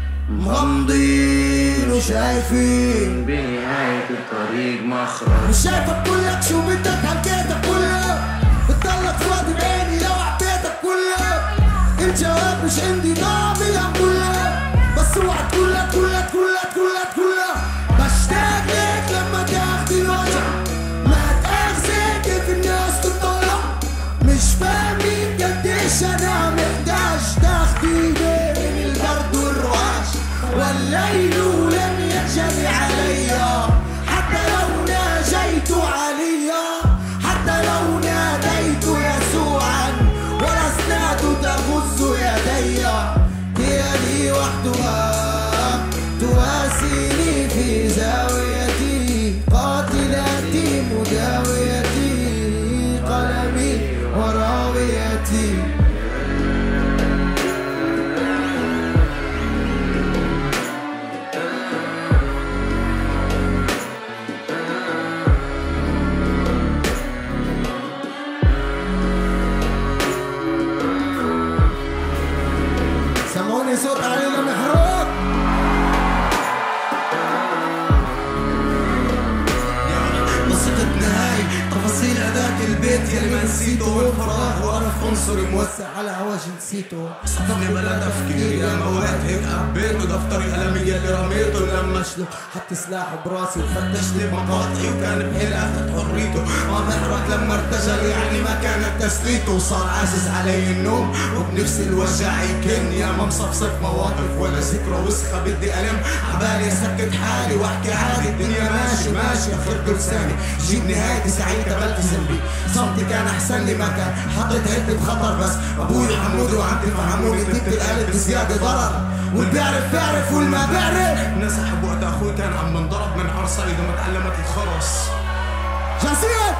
مغمضين وشايفين بنهاية الطريق مخرج. مش شايفك كلك شو بدك حكيتك كلها، بتضلك فاضي بعيني لو عبيتك كلها. الجواب مش عندي ضامنها كلها، بس اوعى كلها كلها كلها كلها كلها. بشتاق ليك لما تاخدي الوجع، ما تاخذي كيف الناس تطلع. مش فاهمين قديش انا محتاج تاخديني من البرد والرعاش. والليل لم يجري عليا حتى لو ناجيت عليا، حتى لو ناديت يسوعا والأسناد تغز يدي. يدي وحدها تواسيني في زاويتي، قاتلتي مداويتي قلمي وراويتي. سمعوني صوت علينا محروق. قصتنا هاي تفاصيل هداك البيت يلي ما نسيته، والفراغ وقرف عنصري موسع على هواج نسيته. صدقني بلا تفكير يا مواد هيك قبيت ودفتري قلمي يلي رميته لما شلو حط سلاحه براسي وفتش لي مقاطعي، وكان بحيل اخذ حريته. ما محرق لما ارتجل يعني ما كانت تسليته. وصار عاجز علي النوم وبنفسي الوجع يكن، يا ما مصفصف مواقف ولا ذكرى وسخة بدي ألم. عبالي اسكت حالي واحكي عادي الدنيا ماشي ماشي. اخرت لساني جيب نهايتي سعيدة بلتزم بي. صمتي كان احسن لي ما كان، حطيت عدة بخطر بس ابوي حمودي وعمتي فهموني تبت القلب بزيادة ضرر. واللي بيعرف بيعرف واللي ما بيعرف. نسحب وقت اخوي كان عم بنضرب من عرصة اذا ما تعلمت الخرس. جاسين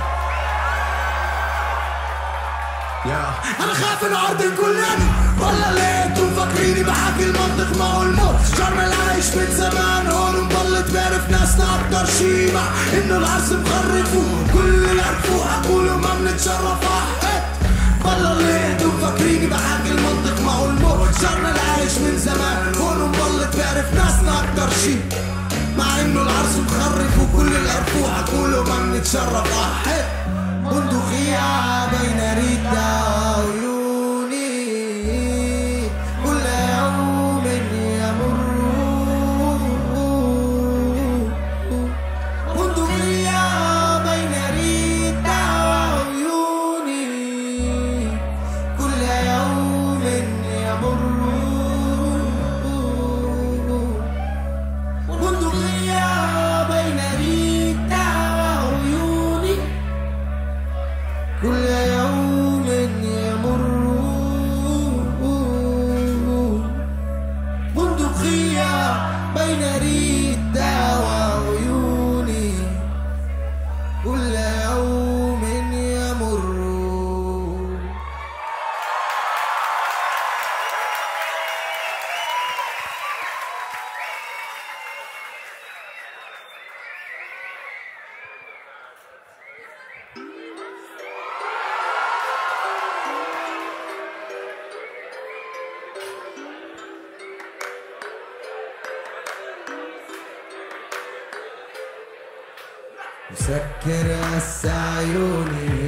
يا انا خاف انعرض كلاني والله ليه انتم مفكريني بحكي المنطق معه الموت. جرم العيش من زمان هون ومضلت بعرف ناسنا اكتر شي مع انه العرس مخرف وكل اللي عرفوه حقولوا ما بنتشرف حقت. والله ليه انتم مفكريني بحكي المنطق معه الموت. جرم العيش من زمان هون ومضلت بعرف ناسنا اكتر شي مع انه العرس مخرف وكل اللي عرفوه حقولوا ما بنتشرف حقت. بندقية بين ردة عيوني كل يوم يمر. بندقية بين ردة عيوني كل يوم يمر. بندقية بين ردة مسكر هسه عيوني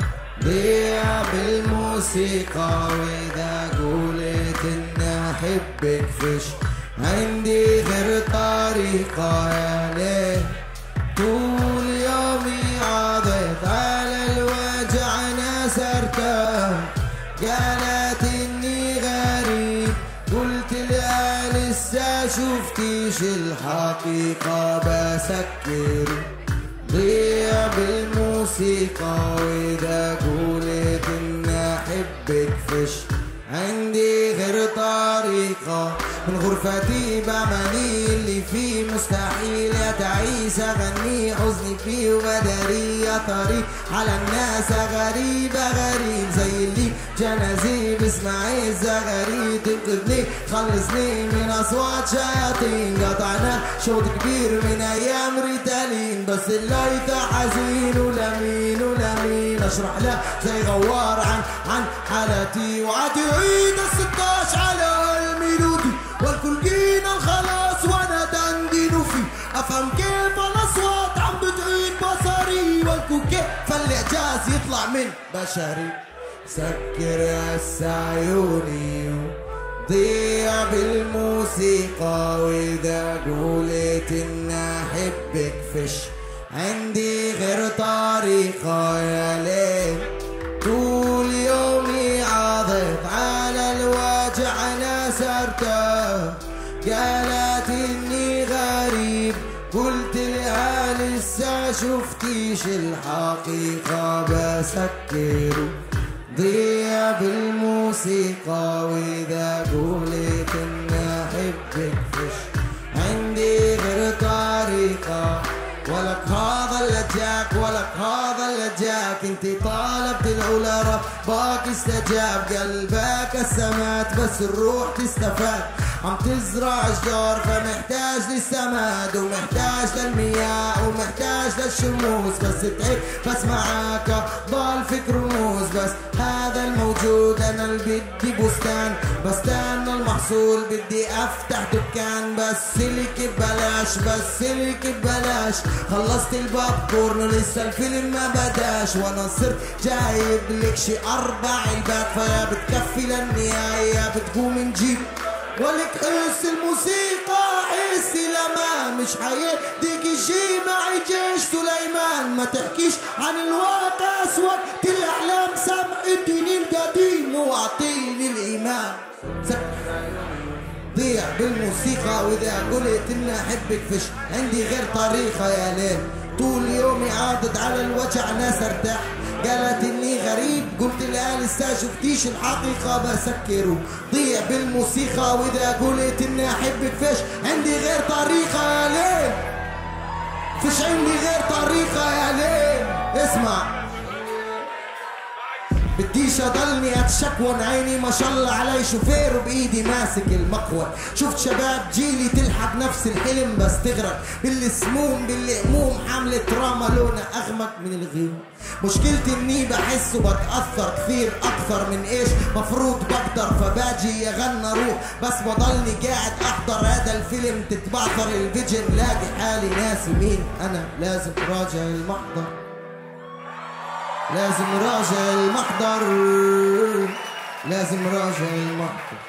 ضيع بالموسيقى، وإذا قولت إني أحبك فيش عندي غير طريقة. يا ليه طول يومي عاضت على الوجع نسرتها، قالت إني غريب قلت لها لسه شفتيش الحقيقة. بسكر ضيع بالموسيقى، وإذا قولت إني أحبك فيش عندي غير طريقة. من غرفتي بعملي اللي فيه مستحيل يا تعيس أغني حزني فيه وغدري يا طريق على الناس غريبة غريب زي اللي جنازي بسمعي الزغاريد تنقذني خلصني من أصوات شياطين. قطعنا شوط كبير من أيام ريتالين بس الليث حزين ولمين ولمين أشرح له زي غوار عن عن حالتي وعتعيد الستاش على الميلودي والكل جينا الخلاص وانا دندن فيه. افهم كيف الاصوات عم بتعيد بصري والكل كيف الاعجاز يطلع من بشري. سكر هسه عيوني ضيع بالموسيقى، واذا قولت اني احبك فيش عندي غير طريقة. يا ليل طول يومي عاضت على الوجع نسرته، قالت اني غريب قلت لها لسه شفتيش الحقيقة. بسكر ضيع بالموسيقى، واذا قولت اني احبك فيش عندي غير طريقة. ولك هذا اللي جاك ولك هذا اللي جاك، انت طالبت العلا ربك استجاب. قلبك السمات بس الروح تستفاد، عم تزرع اشجار فمحتاج للسماد ومحتاج للمياه ومحتاج للشموس. بس تعب بس معاك ضل فكر رموز، بس هذا الموجود انا اللي بدي بستان بستنى المحصول بدي افتح دكان. بس لك ببلاش بس لك ببلاش، خلصت الباب كورن لسه الفيلم ما بداش، وانا صرت جايب لك شي اربع علبات فيا بتكفي للنهاية بتقوم نجيب. ولك حس الموسيقى حسي لما مش حيديك شي معي جيش سليمان. ما تحكيش عن الواقع وقت الاحلام، سمع اديني القديم واعطيني الايمان. ضيع بالموسيقى، واذا قلت اني احبك فيش عندي غير طريقة. يا ليل طول يومي عادت على الوجع ناس ارتاح، قالت اني غريب قلت لها لسه شفتيش الحقيقة. بسكر ضيع بالموسيقى، واذا قلت اني احبك فيش عندي غير طريقة. يا ليل فيش عندي غير طريقة. يا ليل اسمع، بديش اضلني اتشكون عيني ما شاء الله علي شوفير وبايدي ماسك المقود. شفت شباب جيلي تلحق نفس الحلم بس تغرق بالسموم بالهموم، حاملة دراما لونها اغمق من الغيوم. مشكلتي اني بحس وبتاثر كثير اكثر من ايش مفروض بقدر، فباجي اغنى روح بس بضلني قاعد احضر هذا الفيلم. تتبعثر الفيجن لاقي حالي ناسي مين انا، لازم راجع المحضر لازم راجع المحضر لازم راجع المحضر.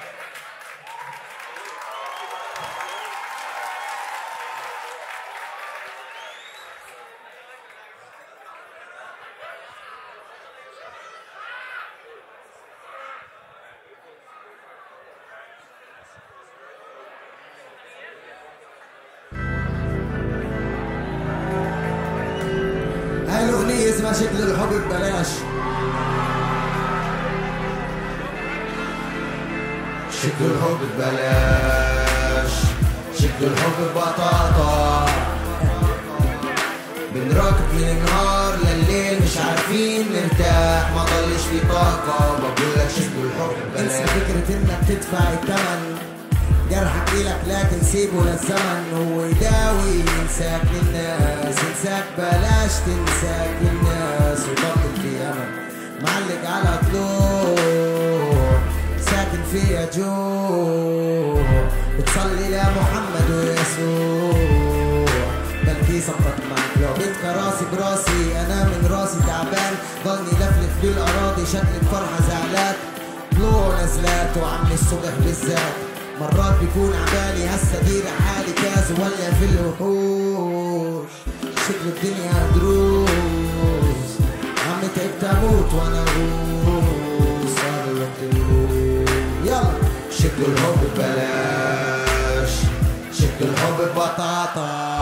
هاي الأغنية اسمها شكل الحب ببلاش. شكل الحب ببلاش، شكل الحب ببطاطا، بنراكب من النهار لليل مش عارفين نرتاح، ما ضلش في طاقة. بقولك شكل الحب ببلاش، انسى فكرة انك تدفع الثمن، جرحك إلك لكن سيبه للزمن هو يداوي. ينساك للناس ينساك بلاش تنساك للناس، وبطل في أمل معلق على طلوع ساكن فيها جوع. بتصلي لمحمد ويسوع بلكي صفت معك رابط راسي براسي انا من راسي تعبان ضلني لفلف بالاراضي شكل الفرحه زعلات طلوع نزلات وعمي الصبح بالذات مرات بيكون عبالي هسا دير حالي كاز ولا في الوحوش شكل الدنيا دروس عمي تعبت اموت وانا غوص صار الوقت يروح يلا شكل الحب ببلاش شكل الحب ببطاطا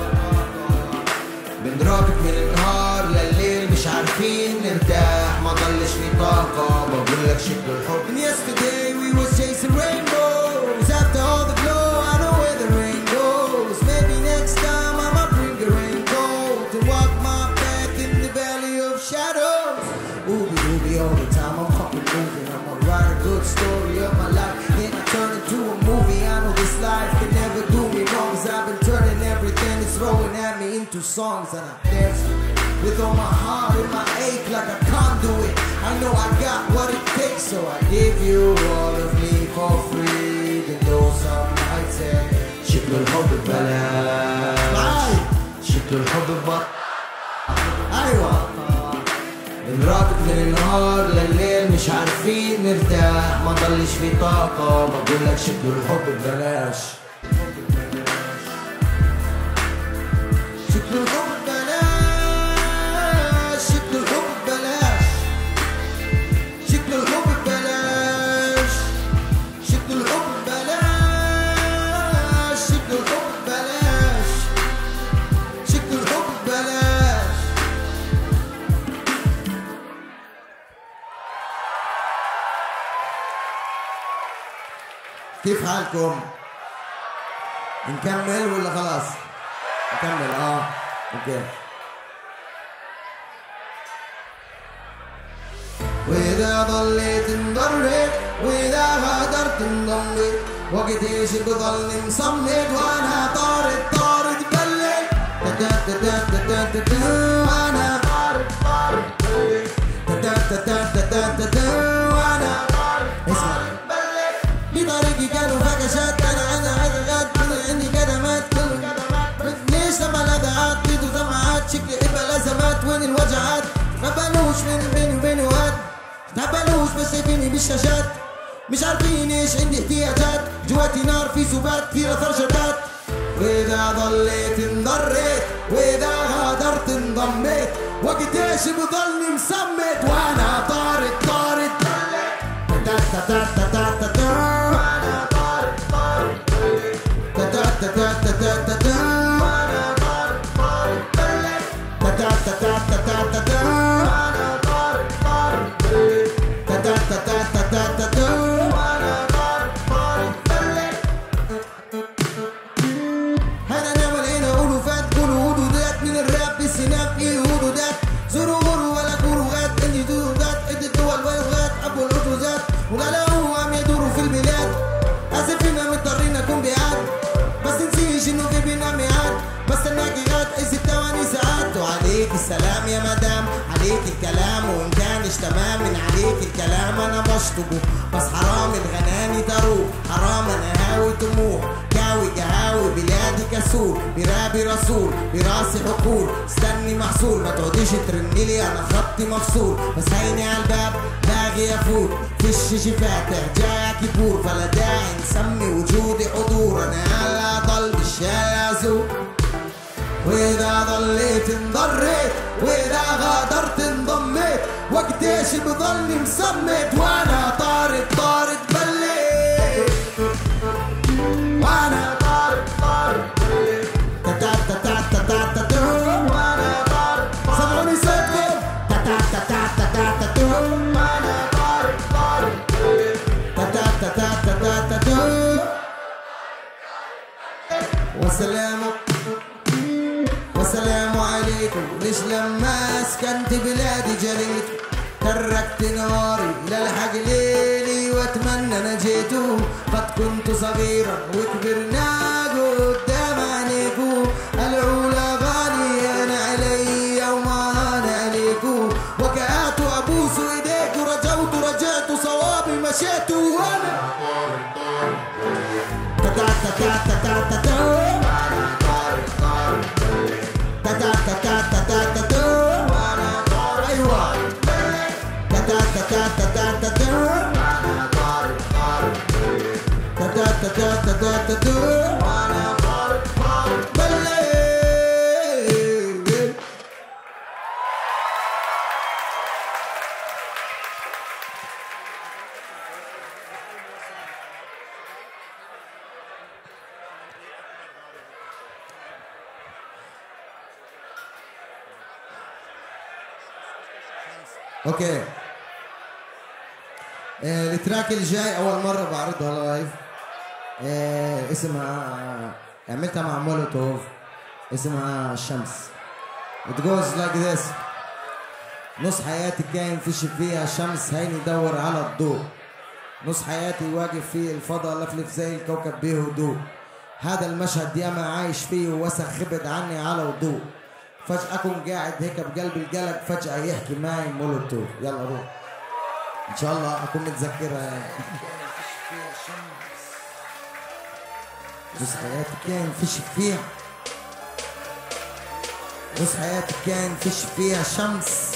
بنراقب من النهار لليل مش عارفين نرتاح ما ضلش في طاقة بقول لك شكل الحب. And yesterday we was chasing rainbows after all the glow I know where the rain goes maybe next time I'ma bring a raincoat to walk my path in the valley of shadows. Ooby dooby all the time I'm fucking moving I'ma write a good story of my life then I turn it to a movie. I know this life can never do me wrong cause I've been turning everything that's rolling at me into songs and I dance with all my heart and my ache like a conduit. I know I got what it takes so I give you all of me for free. Then though some might say شكل الحب ببلاش شكل الحب ببط أيوة بنراقب من النهار لليل مش عارفين نرتاح ما ضلش في طاقة بقول لك شكل الحب ببلاش شكل الحب ببلاش شكل الحب ببلاش شكل الحب ببلاش شكل الحب ببلاش شكل الحب ببلاش شكل الحب ببلاش. كيف حالكم؟ نكمل ولا خلاص؟ نكمل اه اوكي. وإذا ضليت انضريت وإذا غادرت انضميت وقت ايش بضلني مصمت وأنا طارد طارد بليت وأنا طارد طارد بليت وأنا اسمع بطريقي كانوا فكشات انا انا عدغات كل عندي كدمات كل ليش لما لدعات بيدو دمعات شكلي ابا لازمات وين الوجعات نبلوش من بيني وبيني واد نبلوش بس شايفيني بالشاشات مش عارفين ايش عندي احتياجات جواتي نار في سبات في رشاشات. واذا ضليت انضريت واذا غادرت انضميت وقت ايش بضلني مصمت وانا طارد طارد تا تا تا تا تا تا وانا طارد طارد تا تا تا تا تا تا تا وانا طارد طارد تا تا تا تا تا تا تا وانا طارد طارد تا تا تا تا تا تا وانا طارد طارد هنا نعمل هنا ألوفات قولوا هدودات من الراب بالسناب في هدودات زوروا غروا ولا كروغات عندي دودات عدة دول ولغات أبو الأتوزات ولا لا هو عم يدوروا في البلاد اسفين مضطرين اكون بعاد بس نسيش انه في بينا ميعاد بستناكي غاد ايش الثواني ساعات. وعليك السلام يا مدام عليك الكلام وان كانش تمام من عليك الكلام انا بشطبه بس حرام الغناني تروح حرام انا هاوي طموح كاوي كهاوي بلادي كسور برابي رسول براسي حقول استني محصول ما تقعديش ترني لي انا خطي مفصول بس هيني على الباب باغي افوت فيش فاتح جاية كبور فلا داعي نسمي وجودي حضور انا هلا ضل بالشارع ازور. واذا ضليت انضريت واذا غادرت انضميت وقت ايش بضلني مصمت وانا طارد طارد بليت وانا طارد طارد بليت تا تا تا تا تا تا تا وانا طارد سمعوني صوتكم تا تا تا تا تا تا تا وانا طارد طارد بليت تا تا تا تا تا تا والسلام والسلام عليكم. ليش لما اسكنت بلادي جريت تركت ناري للحق ليلي واتمنى نجيتو قد كنت صغيرا وكبرنا قدام عينيكو العلا غاليا علي وما انا عليكو وكأت ابوس ايديك رجوت رجعت صوابي مشيت وانا تا تا تا تا تا تا تا تا تا تا تا تا تا وانا طارق ايوه تا تا تا تا تا تا تا وانا طارق طارق تا تا تا تا تا تا تا وانا طارق طارق بالليل. اوكي آه التراك اللي جاي اول مره بعرضها لايف آه اسمها عملتها مع مولوتوف اسمها الشمس. It goes like this. نص حياتي كاين فيش فيها شمس هيني دور على الضوء. نص حياتي واقف في الفضاء لفلف زي الكوكب بهدوء. هذا المشهد ياما عايش فيه ووسخ خبد عني على وضوء. فجأة أكون قاعد هيك بقلب القلق فجأة يحكي معي مولوتوف. يلا روح إن شاء الله أكون متذكرها يعني. نص حياتي كان فيش فيها نص حياتي كان فيش فيها شمس.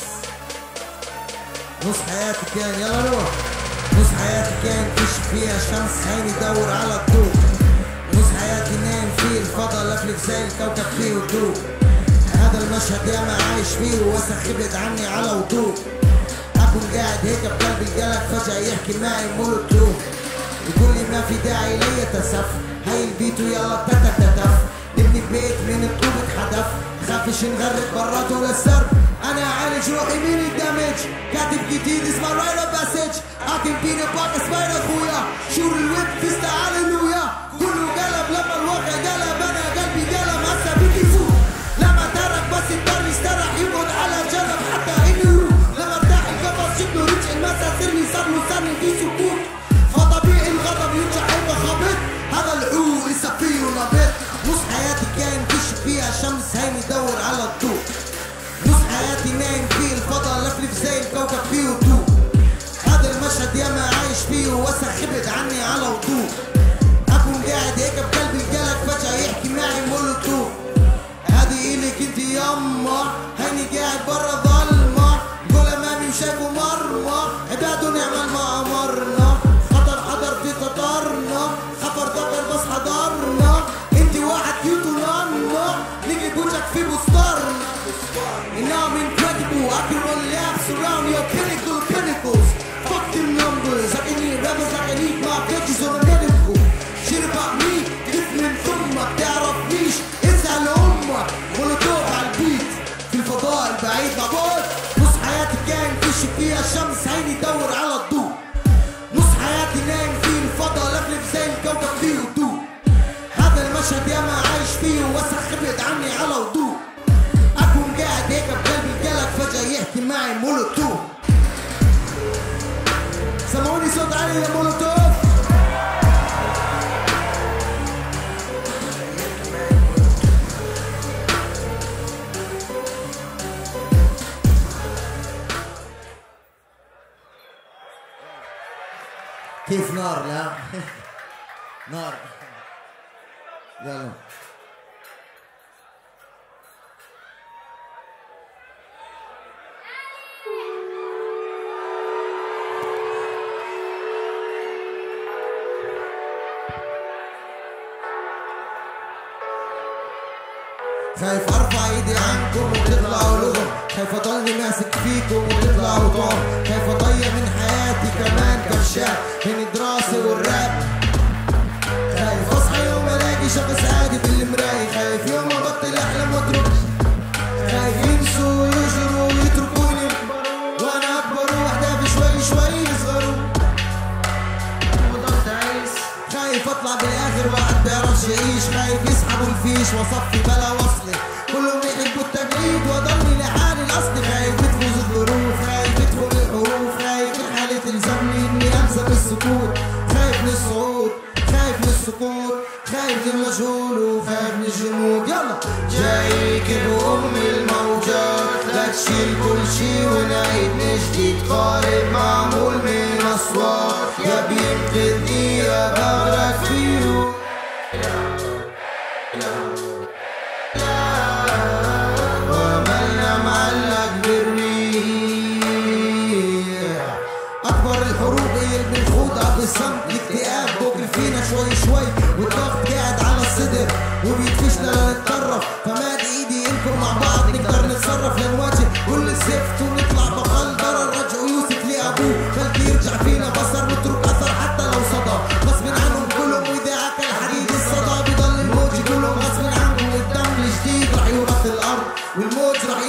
نص حياتي كان يلا روح نص حياتي كان فيش فيها شمس هيني دور على الضوء. نص حياتي نايم فيه الفضا لفلف زي الكوكب فيه هدوء. هذا المشهد ياما عايش فيه ووسخ خبد عني على وضوء. أكون قاعد هيك بقلب القلق فجأة يحكي معي مولوتوف. يقول لي ما في داعي ليا تسف هاي البيت ويلا تتا تتف. نبني بيت من الطوب اتحدف خافش نغرق براته للسرب. أنا عالج روحي من الدمج كاتب جديد اسمه رايت اب باسج. أكن بينا باك سبايدر خويا شور الويب فيستا هاليلويا. كله قلب لما الواقع قلب أنا قلبي قلب هسا بدي فوق. لما ترك بس الدرب يسترح يقعد على جنب حتى انه يروح. لما ارتاح القفص شكله رجع المسا سرني صار له صارني في سكوت. فطبيعي الغضب يرجع هيبقى خابط. هذا العو لسه فيه نبات. نص حياتي كاين فيش فيها شمس هيني دور على الضوء. نص حياتي نايم فيه الفضا لفلف زي الكوكب فيه هدوء. هذا المشهد ياما عايش فيه ووسخ خبد عني على وضوء. اكون قاعد هيك بقلبي القلق فجأة يحكي معي مولوتوف. هادي إلك انت يما هيني قاعد برا ظلمة. قول امامي وشايفه مرمى عباده نعمل ما امرنا. خطر حضر في خطرنا خفر ذكر بس حضرنا. انت واحد كيوت ونانا نيجي بوجهك في بوسترنا. And I'm incredible, I can run laps around your pinnacle pinnacles. Fuck them numbers, I can eat rebels, I can eat my veggies on a medical. Shit about me, different ثمك تعرفنيش اسأل أمك. مولوتوف على البيت في الفضاء البعيد بقول. نص حياتي كان فيش فيها شمس هيني دور على الضوء. نص حياتي نايم فيه الفضاء لفلف زي الكوكب فيه هدوء. هذا المشهد ياما عايش فيه ووسخ خبد عني على وضوء. أكون قاعد هيك بقلبي القلق فجأة يحكي معي مولوتوف. سمعوني صوت عالي يا مولوتوف. كيف نار لا نار يلا خايف ارفع ايدي عنكم وتطلعوا لغم. خايف اضلني ماسك فيكم وتطلعوا طعم. خايف اضيع من حياتي كمان كم شاب بين الدراسة والراب. خايف اصحى يوم الاقي شخص عادي بالمراية. خايف يوم ابطل احلم واترك. خايف ينسوا ويجروا ويتركوني وانا اكبر واحدافي شوي شوي يصغروا. وضلت عايش خايف اطلع بالاخر واحد بيعرفش يعيش. خايف يسحبوا الفيش وصفي بلا وصلي. كلهم يحبوا التقليد واضلني لحالي الاصلي. خايف تفوز الظروف خايف تدخل الحروف. خايف الحالة تلزمني اني انسى بالسكوت. خايف من الصعود خايف من السقوط. خايف من المجهول وخايف من الجمود. يلا جايك بأم الموجات لا تشيل كل شي ونعيد من جديد. قارب معمول من اصوات يا بينقذني يا بغرق فيه.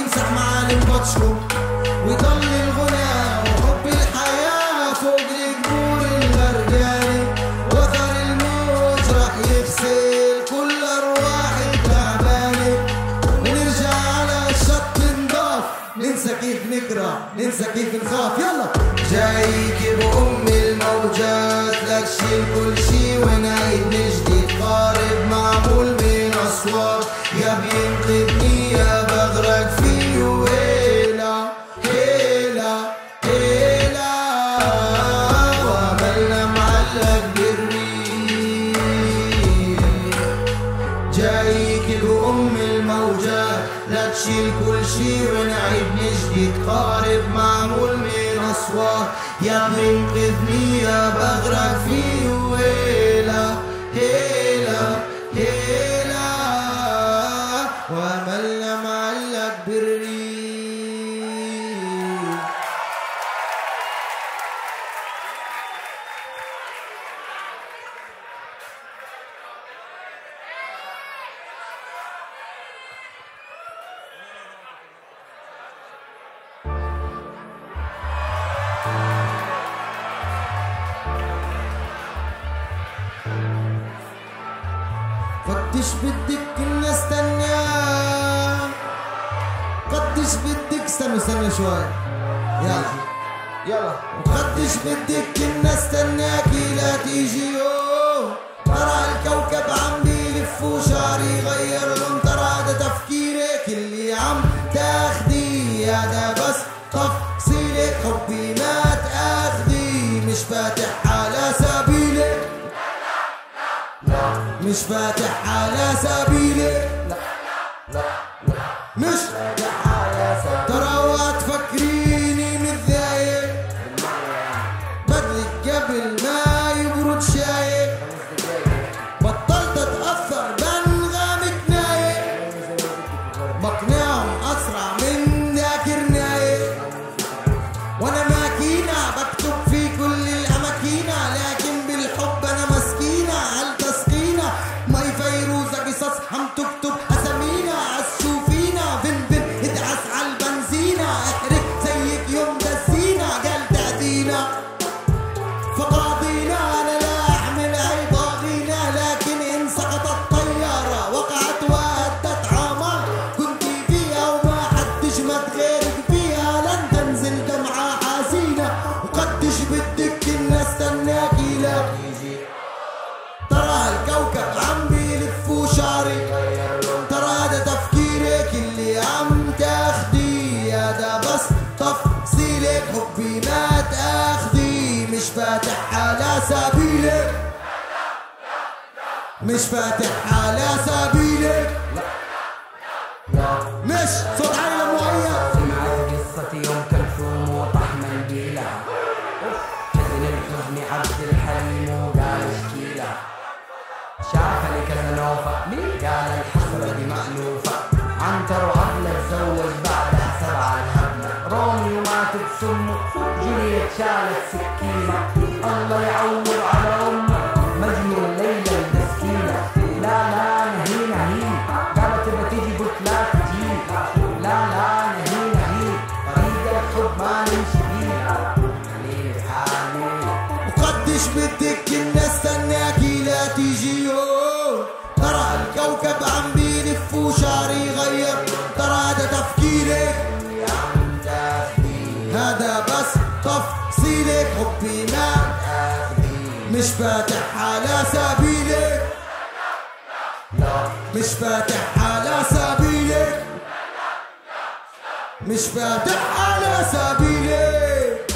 يمسح معالم بطشه ويضل الغنى وحب الحياة فوق الجبور الغرقاني. وثر الموج راح يغسل كل أرواح التعبانة، ونرجع على الشط نضاف، ننسى كيف نكره ننسى كيف نخاف. يلا جايك بأم الموجات لك شيل كل شي ونعيد من جديد. قارب معمول من أصوات يا بينقذني يا بغرق فيه. وهيلا هيلا هيلا واملنا معلق بالريح. جايك بأم الموجات لا تشيل كل شي ونعيد من جديد. قارب معمول من أصوات يا بينقذني يا بغرق فيه. وهيلا هيلا هيلا واملنا معلق بالريح. قديش بدك كنا استنى، قديش بدك استنى استنى شوي يلا يلا. وقديش بدك كنا استناكي لا تيجي يوم. ترى الكوكب عم بيلف وشعري غير لون. ترى هذا تفكيرك اللي عم تاخدي، هذا بس تفصيلك. حبي ما تاخدي مش فاتح على سبيلك، مش فاتح على سبيلك، لا لا لا مش فاتح على سبيلك. ترى اوقات تفكريني متضايق، بدلك قبل ما يبرد شايق. بطلت اتأثر بانغامك نايق، بقنعهم اسرع من ذاكر نايق. وانا ماكينة بكتب في كل الاماكينة، لكن بالحب انا مسكينة عالتسقينة. ماي فيروزة قصص عم تكتب اسامينا، عس شوفينا فين فين ادعس عالبنزينة. احرق زيك يوم دزينا قال تعدينا فقاضينا. انا لا احمل اي ضاغينا، لكن ان سقطت طيارة وقعت وادت عمر كنت فيها وما حدش مد غيرك فيها. لن تنزل دمعة حزينة. وقديش بدك كنا استناكي لا تيجي. ترى الكوكب عم بيلف وشعري، ترى هذا تفكيرك اللي عم تاخدي، هذا بس تفصيلك. حبي ما تاخدي مش فاتح على سبيلك، مش فاتح على سبيلك، مش صوت عالي لمؤيد. سمعت قصة يوم كلثوم وطح منديلها، حزن الحزن عبد الحليم وقال اشكيلها. شافني كازانوفا قال الحسرة دي مألوفة. عنتر وعبلة تزوج بعدها سبعة الهبلة. روميو مات بسمه، جولييت شالت سكينة. الله يعور على أمه مجنون ليلى المسكينة. لا لا نهينا هي قالت تبى تيجي قلت لا تجي. لا لا نهينا هي طريق الحب ما نمشي فيه. خليني بحالي. وقديش بدك كنا استناكي لا تيجي يوم. ترى الكوكب عم بيلف وشعري غير. ترى هذا تفكيرك هذا بس تفصيلك. حبي ما مش فاتح على سبيلك، مش فاتح على سبيلك، مش فاتح على سبيلك.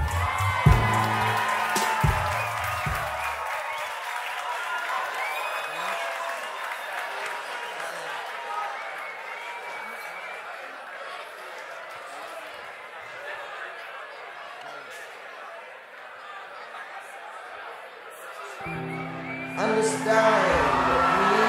Understand me.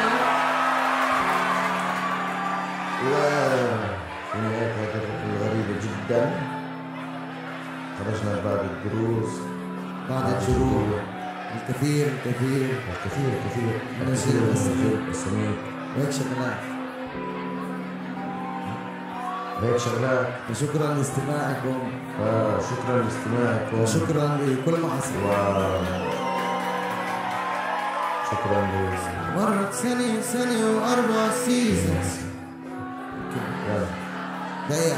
وفي نهاية هذه الرحلة الغريبة جدا خرجنا بعد الدروس بعد الشروق الكثير الكثير كثير كثير من الشيء السميك وهيك شغلات. هيك شغلات. وشكرا لاستماعكم. آه شكرا لاستماعكم. وشكرا لكل ما حصل. شكرا ل مرت سنة سنة وأربع سيزونز. ضيع.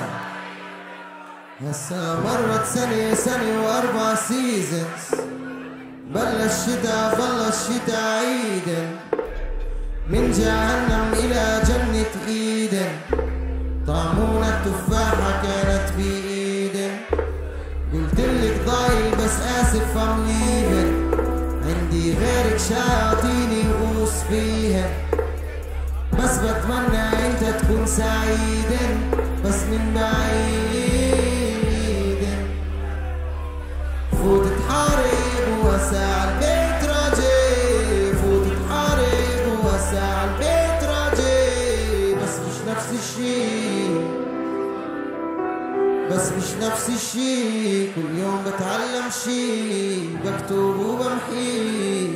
هسا مرت سنة سنة وأربع سيزونز. بلش الشتا ظل الشتا عيدا، من جهنم إلى جنة إيدن. طعمونا التفاحة كانت بإيدن. قلتلك ضايل بس آسف I'm leaving. عندي غيرك شياطيني غوص فيها، بس بتمنى انت تكون سعيدا بس من بعيد. فوت تحارب ووسع البيت راجي، فوت تحارب ووسع البيت راجي، بس مش نفس الشي، بس مش نفس الشي. كل يوم بتعلم شي، بكتب وبمحي.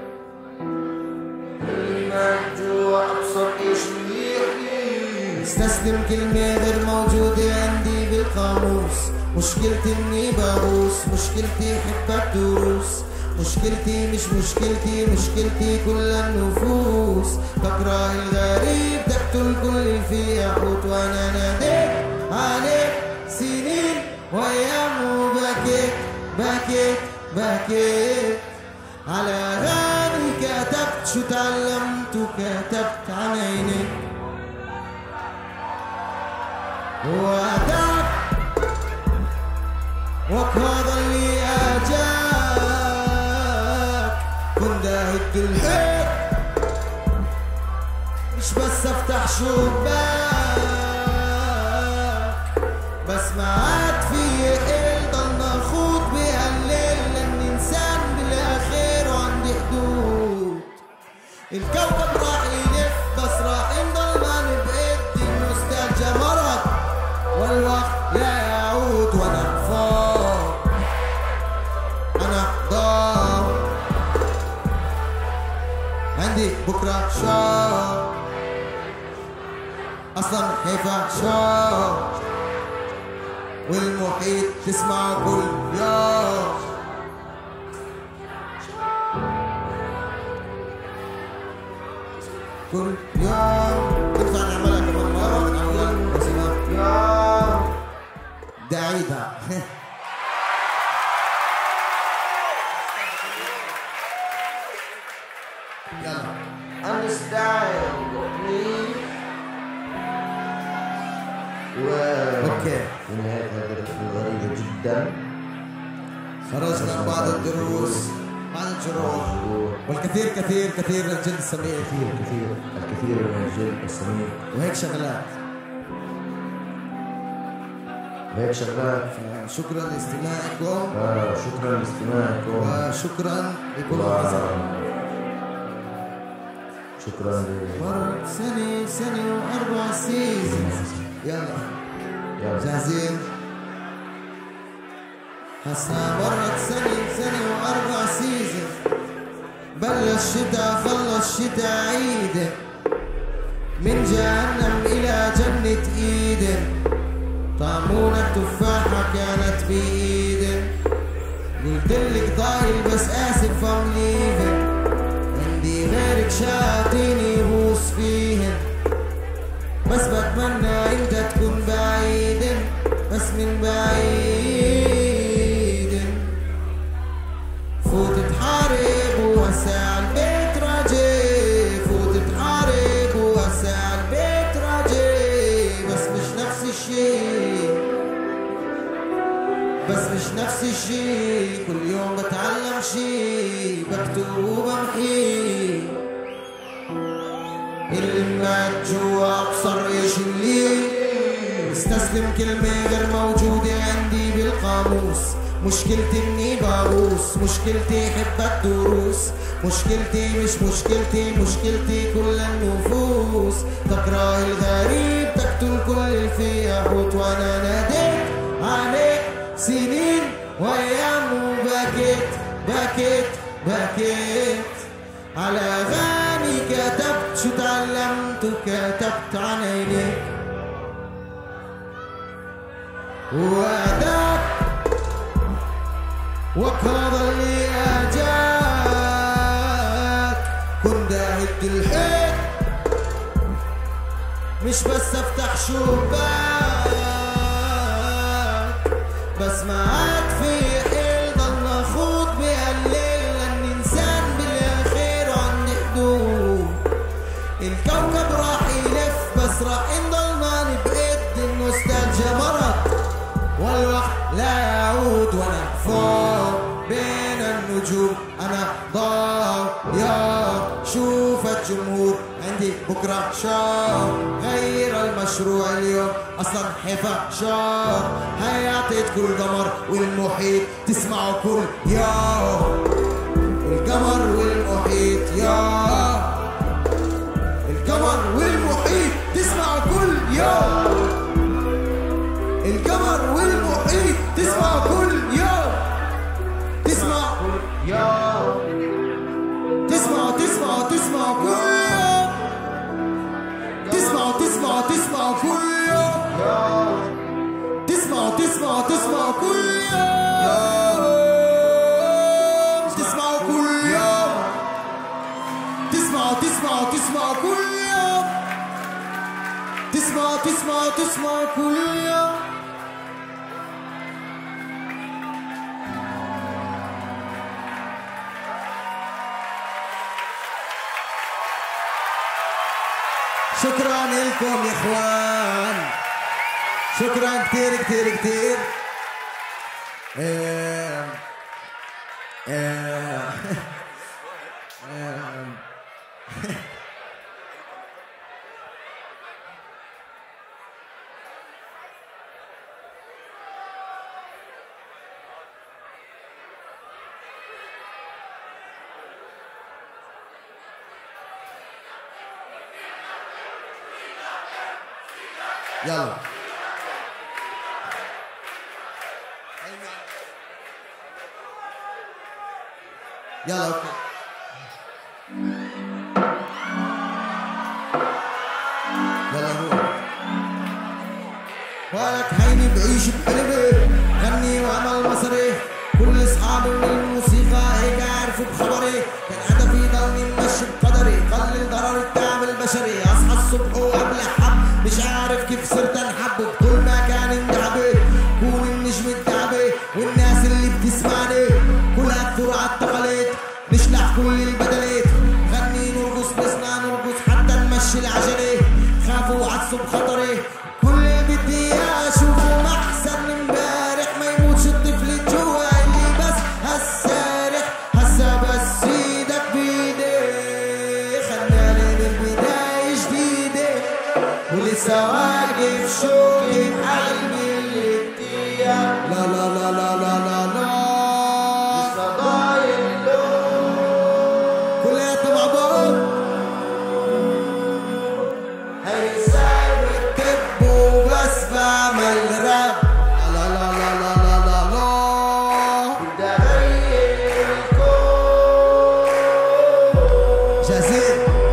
كلمة جوا أبصر إيش اللي يحكي. استسلم كلمة غير موجودة عندي بالقاموس. مشكلتي إني بغوص، مشكلتي حبك دروس. مشكلتي مش مشكلتي، مشكلتي كل النفوس. تكره الغريب تقتل كل اللي فيه يحوط. وأنا ناديت عليك سنين وأيام وبكيت بكيت بكيت على أغاني كتبت شو تعلمت وكتبت عن عينيك. وأتاك وك هذا اللي أجاك. كنت داهت الحيط مش بس أفتح شباك، بس ما عاد في حيل ضلنا خوض بهالليل. لأني إنسان بالآخر وعندي حدود. الكوكب راح يلف بس راح ينضل ما نبقيت. النوستالجيا مرض والوقت لا يعود. وأنا فاض أنا ضار، عندي بكرة شهر أصلا هيفا شهر، والمحيط تسمع كل يوم. كل يوم تنفع نعملها كمان مرة من أول اسمها يوم. بدي أعيدها. يلا understand me. اوكي. في نهاية هذه الرحلة الغريبة جدا خرجنا بعد الدروس بعد الجروح والكثير كثير كثير من الجلد السميك. كثير كثير الكثير من الجلد السميك وهيك شغلات وهيك شغلات. شكرا لاستماعكم. آه شكرا لاستماعكم. وشكرا لكل حزن. شكرا ل مرت سنة سنة وأربع سيزونز. يلا يلا جاهزين؟ هسا مرت سنة سنة وأربع سيزونز. بلش الشتا خلص الشتا عيدا، من جهنم إلى جنة إيدن. طعمونا التفاحة كانت بإيدن. قلتلك ضايل بس آسف I'm leaving. عندي غيرك شياطيني غوص فيهن، بس بتمنى انت تكون بعيدا بس من بعيد. فوت تحارب ووسع البيت راجي، فوت تحارب ووسع البيت راجي، بس مش نفس الشي، بس مش نفس الشي. كل يوم بتعلم شي، بكتب وبمحي. اللي مات جوا ابصر ايش اللي استسلم كلمة غير موجودة عندي بالقاموس. مشكلتي اني بغوص، مشكلتي حبك دروس. مشكلتي مش مشكلتي، مشكلتي كل النفوس. تكره الغريب تقتل كل اللي فيه يحوط. وانا ناديت عليك سنين وايام وبكيت بكيت بكيت على اغاني كتبت شو تعلمت وكتبت عن عينيك. وعدك وكرض اللي اجاك كنت اهد الحيط مش بس افتح شباك بس معاك في حيل ضل اخوض بهالليل لاني انسان بالاخير وعندي حدود الكوكب راح يلف بس راح نضل ماني بقد النوستالجيا مرض والوقت لا يعود وانا فوق بين النجوم انا ضايع شوف الجمهور عندي بكره شوق غير المشروع اليوم اصلا حيفا شوق هيعطيت كل قمر والمحيط تسمعوا كل يوم القمر والمحيط يا القمر والمحيط تسمعوا كل يوم القمر والمحيط تسمع كل يوم تسمع كل يوم تسمع تسمع تسمع كل يوم تسمع تسمع تسمع كل يوم تسمع تسمع تسمع كل يوم تسمع كل يوم تسمع تسمع تسمع كل يوم تسمع تسمع تسمع كل يوم شكرا لكم يا اخوان شكرا كتير كتير كتير اه اه اه يلا يلا اوكي يلا روح ولك هيني بعيش بقلبي غني واعمل مصري كل اصحابي من الموسيقى هيك عارفوا بخبري كان هدفي ضلني ماشي بقدري قلل ضرر التعب البشري اصحى الصبح وقبل حب مش عارف كيف صرت انحب بكل مكان اندعبي كون النجم الدعبي والناس اللي بتسمعني كلها تثور على التقاليد نشلح كل البدلات غني نرقص بسنا نرقص حتى نمشي العجلة خافوا عصوا بخطري كل اللي بدي اياه اشوفه احسن من امبارح ما يموتش الطفل جوا اللي بس هالسارح هسا بس ايدك بايدي خلاني بالبداية جديدة ولسه واقف شوقي بقلبي اللي كتير لا لا لا لا لا لا لا لسه ضايل لون كلياتنا مع بعض هي سايب الكب وبس بعمل راب لا لا لا لا لا لا لا بدي اغير الكون جزير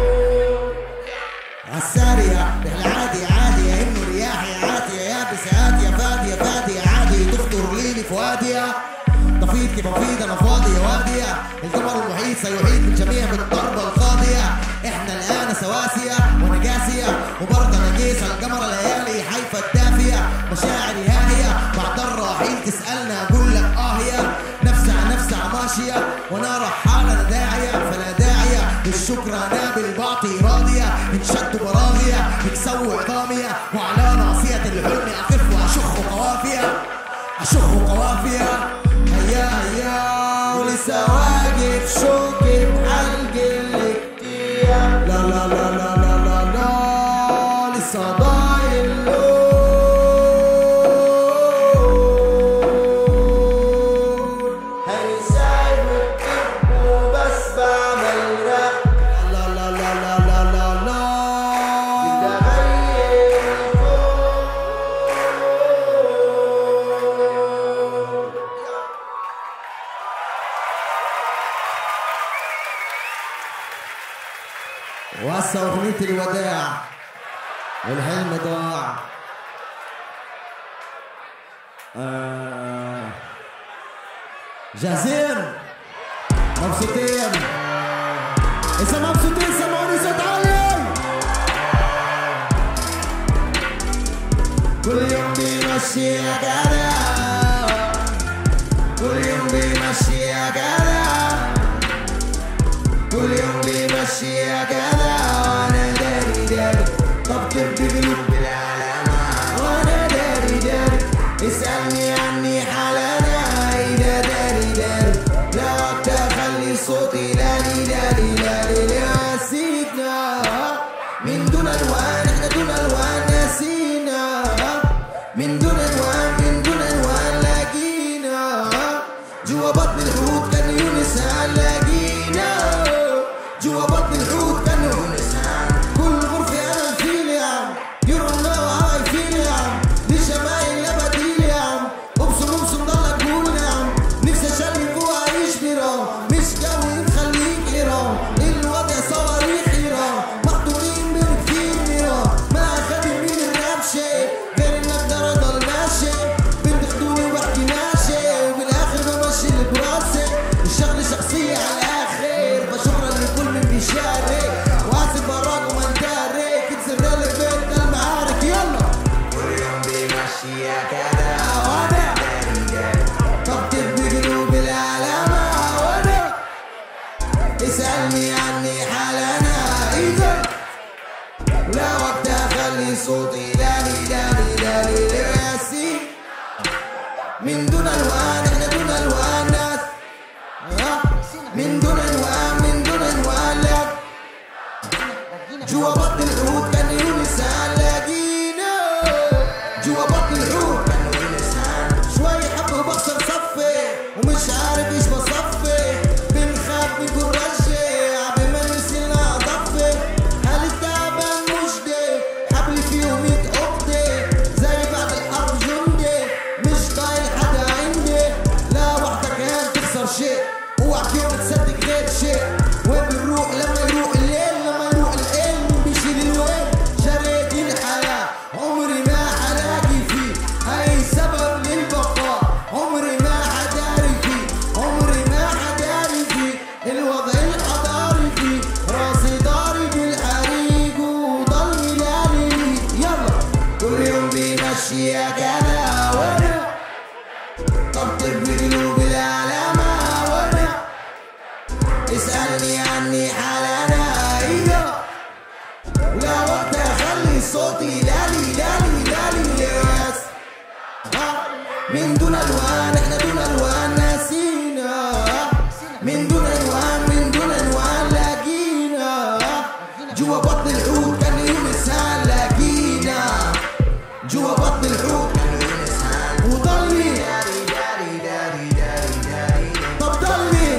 عالسارية بالعادي عادي يا انه رياحي عاتية يابس هادي يا فادي يا فادي عادي تخطر ليلي فؤادية طفيت كيف افيد انا فاضي يا وادية القمر المحيط سيحيط بالجميع بالضربة القاضية احنا الان سواسية وانا قاسية وبرضه انا قيس القمر الليالي حيفا الدافية مشاعري هاهية بعد الرحيل تسألنا اقول لك آهية نفسها نفسها ماشية وانا رحالة انا داعية فلا داعية الشكر انا بالباطي راضية انشد براغية بتسوي عظامية وعلى ناصية الحلم اقف واشخ قوافية اشخ قوافية هيا هيا ولسه واقف شوقي بحلقي اللي كتير لا لا لا لا لا لا لا لسه ضايل لون هي سايب الكب وبس بعمل راب لا لا لا لا لا لا لا بدي اغير الكون وهسه اغنية الوداع والحلم ضاع آه. جاهزين؟ مبسوطين؟ إذا مبسوطين سمعوني صوت عالي. كل يوم بيمشيها كذا، كل يوم بيمشيها كذا، كل يوم بيمشيها كذا. وانا داري داري طبطب بقلوب بالعلامة، وانا داري داري اسألني عني حالنا. اذا داري داري لا وقت اخلي صوتي لالي لالي لالي ناسينا من دون الوان، احنا دون الوان ناسينا من دون الوان، من دون الوان لاقينا جوا بطن الحوت كان يونسان، لاقينا جوا بطن الحوت كان يونسان. كل غرفة انا الفيل يا عم، يورو الله هاي فيل يا عم، للشمايل لا بديل يا عم، ابصم ابصم ضلك قول يا عم، نفسي اشلي فوق اعيش نيران، مش قوي نخليك حيران، الوضع صواريخ حيران، محطوطين بين كتير نيران، ما اخدي مين الراب شيء غير انك ترى ضل ماشي، بتاخدوني وبحكي ماشي، وبالاخر بمشي اللي براسي، الشغل شخصية على الاخر، فشكرا لكل من بيشارك، واسف وراك وما ندارك، كتسر اللي بيت المعارك. يلا كل يوم بيمشيها كذا، وانا طبطب بقلوب العلامة، وانا اسألني عني حالنا. اذا لا وقت اخلي صوتي لالي لالي لالي لاسي من دون الوان، احنا دون الوان ناس من دون الوان، من دون الوان لا جوا بطن الحوت كان يونسان، لاقينا جوا بطن الحوت كان يونسان. شوي حب وبخسر صفي ومش عارف ايش بصفي، بنخاف نقول رجع بما نسينا اضفي، هل التعبان مجدي حبلي فيه ميت عقدة زي بعد الحرب جندي، مش طايل حدا عندي، لا وحدك هان تخسر شيء، اوعك يوم تصدق غير شيء. وين بنروح لما يروح الليل، لما يروح العلم بيشيل الوين، شريت الحياة عمري ما حلاقي فيه، هاي سبب للبقاء عمري ما حداري فيه، عمري ما حداري فيه، الوضع الحضاري فيه، راسي ضاري بالحريق وضلني لالي لي. يلا كل يوم بيمشيها كذا، وانا طبطب بقلوب العلامة، وانا اسألني عني حالنا. اذا ولا وقت اخلي صوتي لالي لالي لالي ياس من دون الوان، احنا دون الوان ناسينا من دون الوان، من دون الوان لاقينا جوا بطن الحوت كان يونسان، لاقينا جوا بطن الحوت كان يونسان. وضلني طب ضلني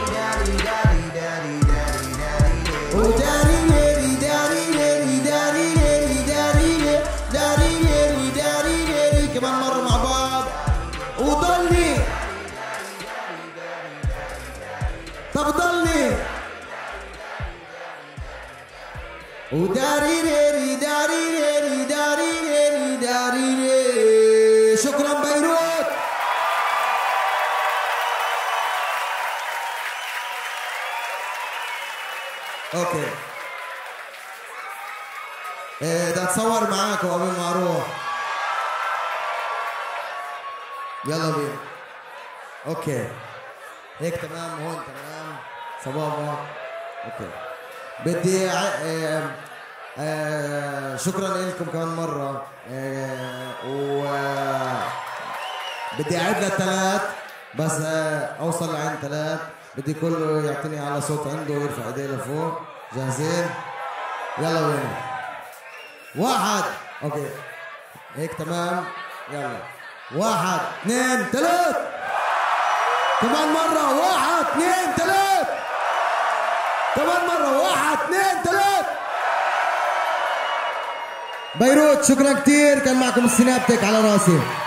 وداري ليري داري ليري داري ليري داري ليري داري ليري داري ليري كمان مرة مع بعض. وضلني طب ضلني وداري ليري داري ليري داري ليري داري ليري. شكرا بيروت. اوكي ايه ده اتصور معاكم قبل ما اروح. يلا بينا. اوكي هيك تمام، هون تمام صبابة. اوكي بدي ع... آه... آه... شكرا لكم كمان مرة. آه... و بدي اعد للثلاث بس آه... اوصل لعند ثلاث. بدي كله يعطيني على صوت عنده ويرفع ايديه لفوق. جاهزين؟ يلا وين؟ واحد. اوكي هيك تمام. يلا واحد اثنين ثلاث. كمان مرة واحد اثنين ثلاث. كمان مرة واحد اثنين ثلاث. بيروت شكرا كتير، كان معكم السينابتك على راسي.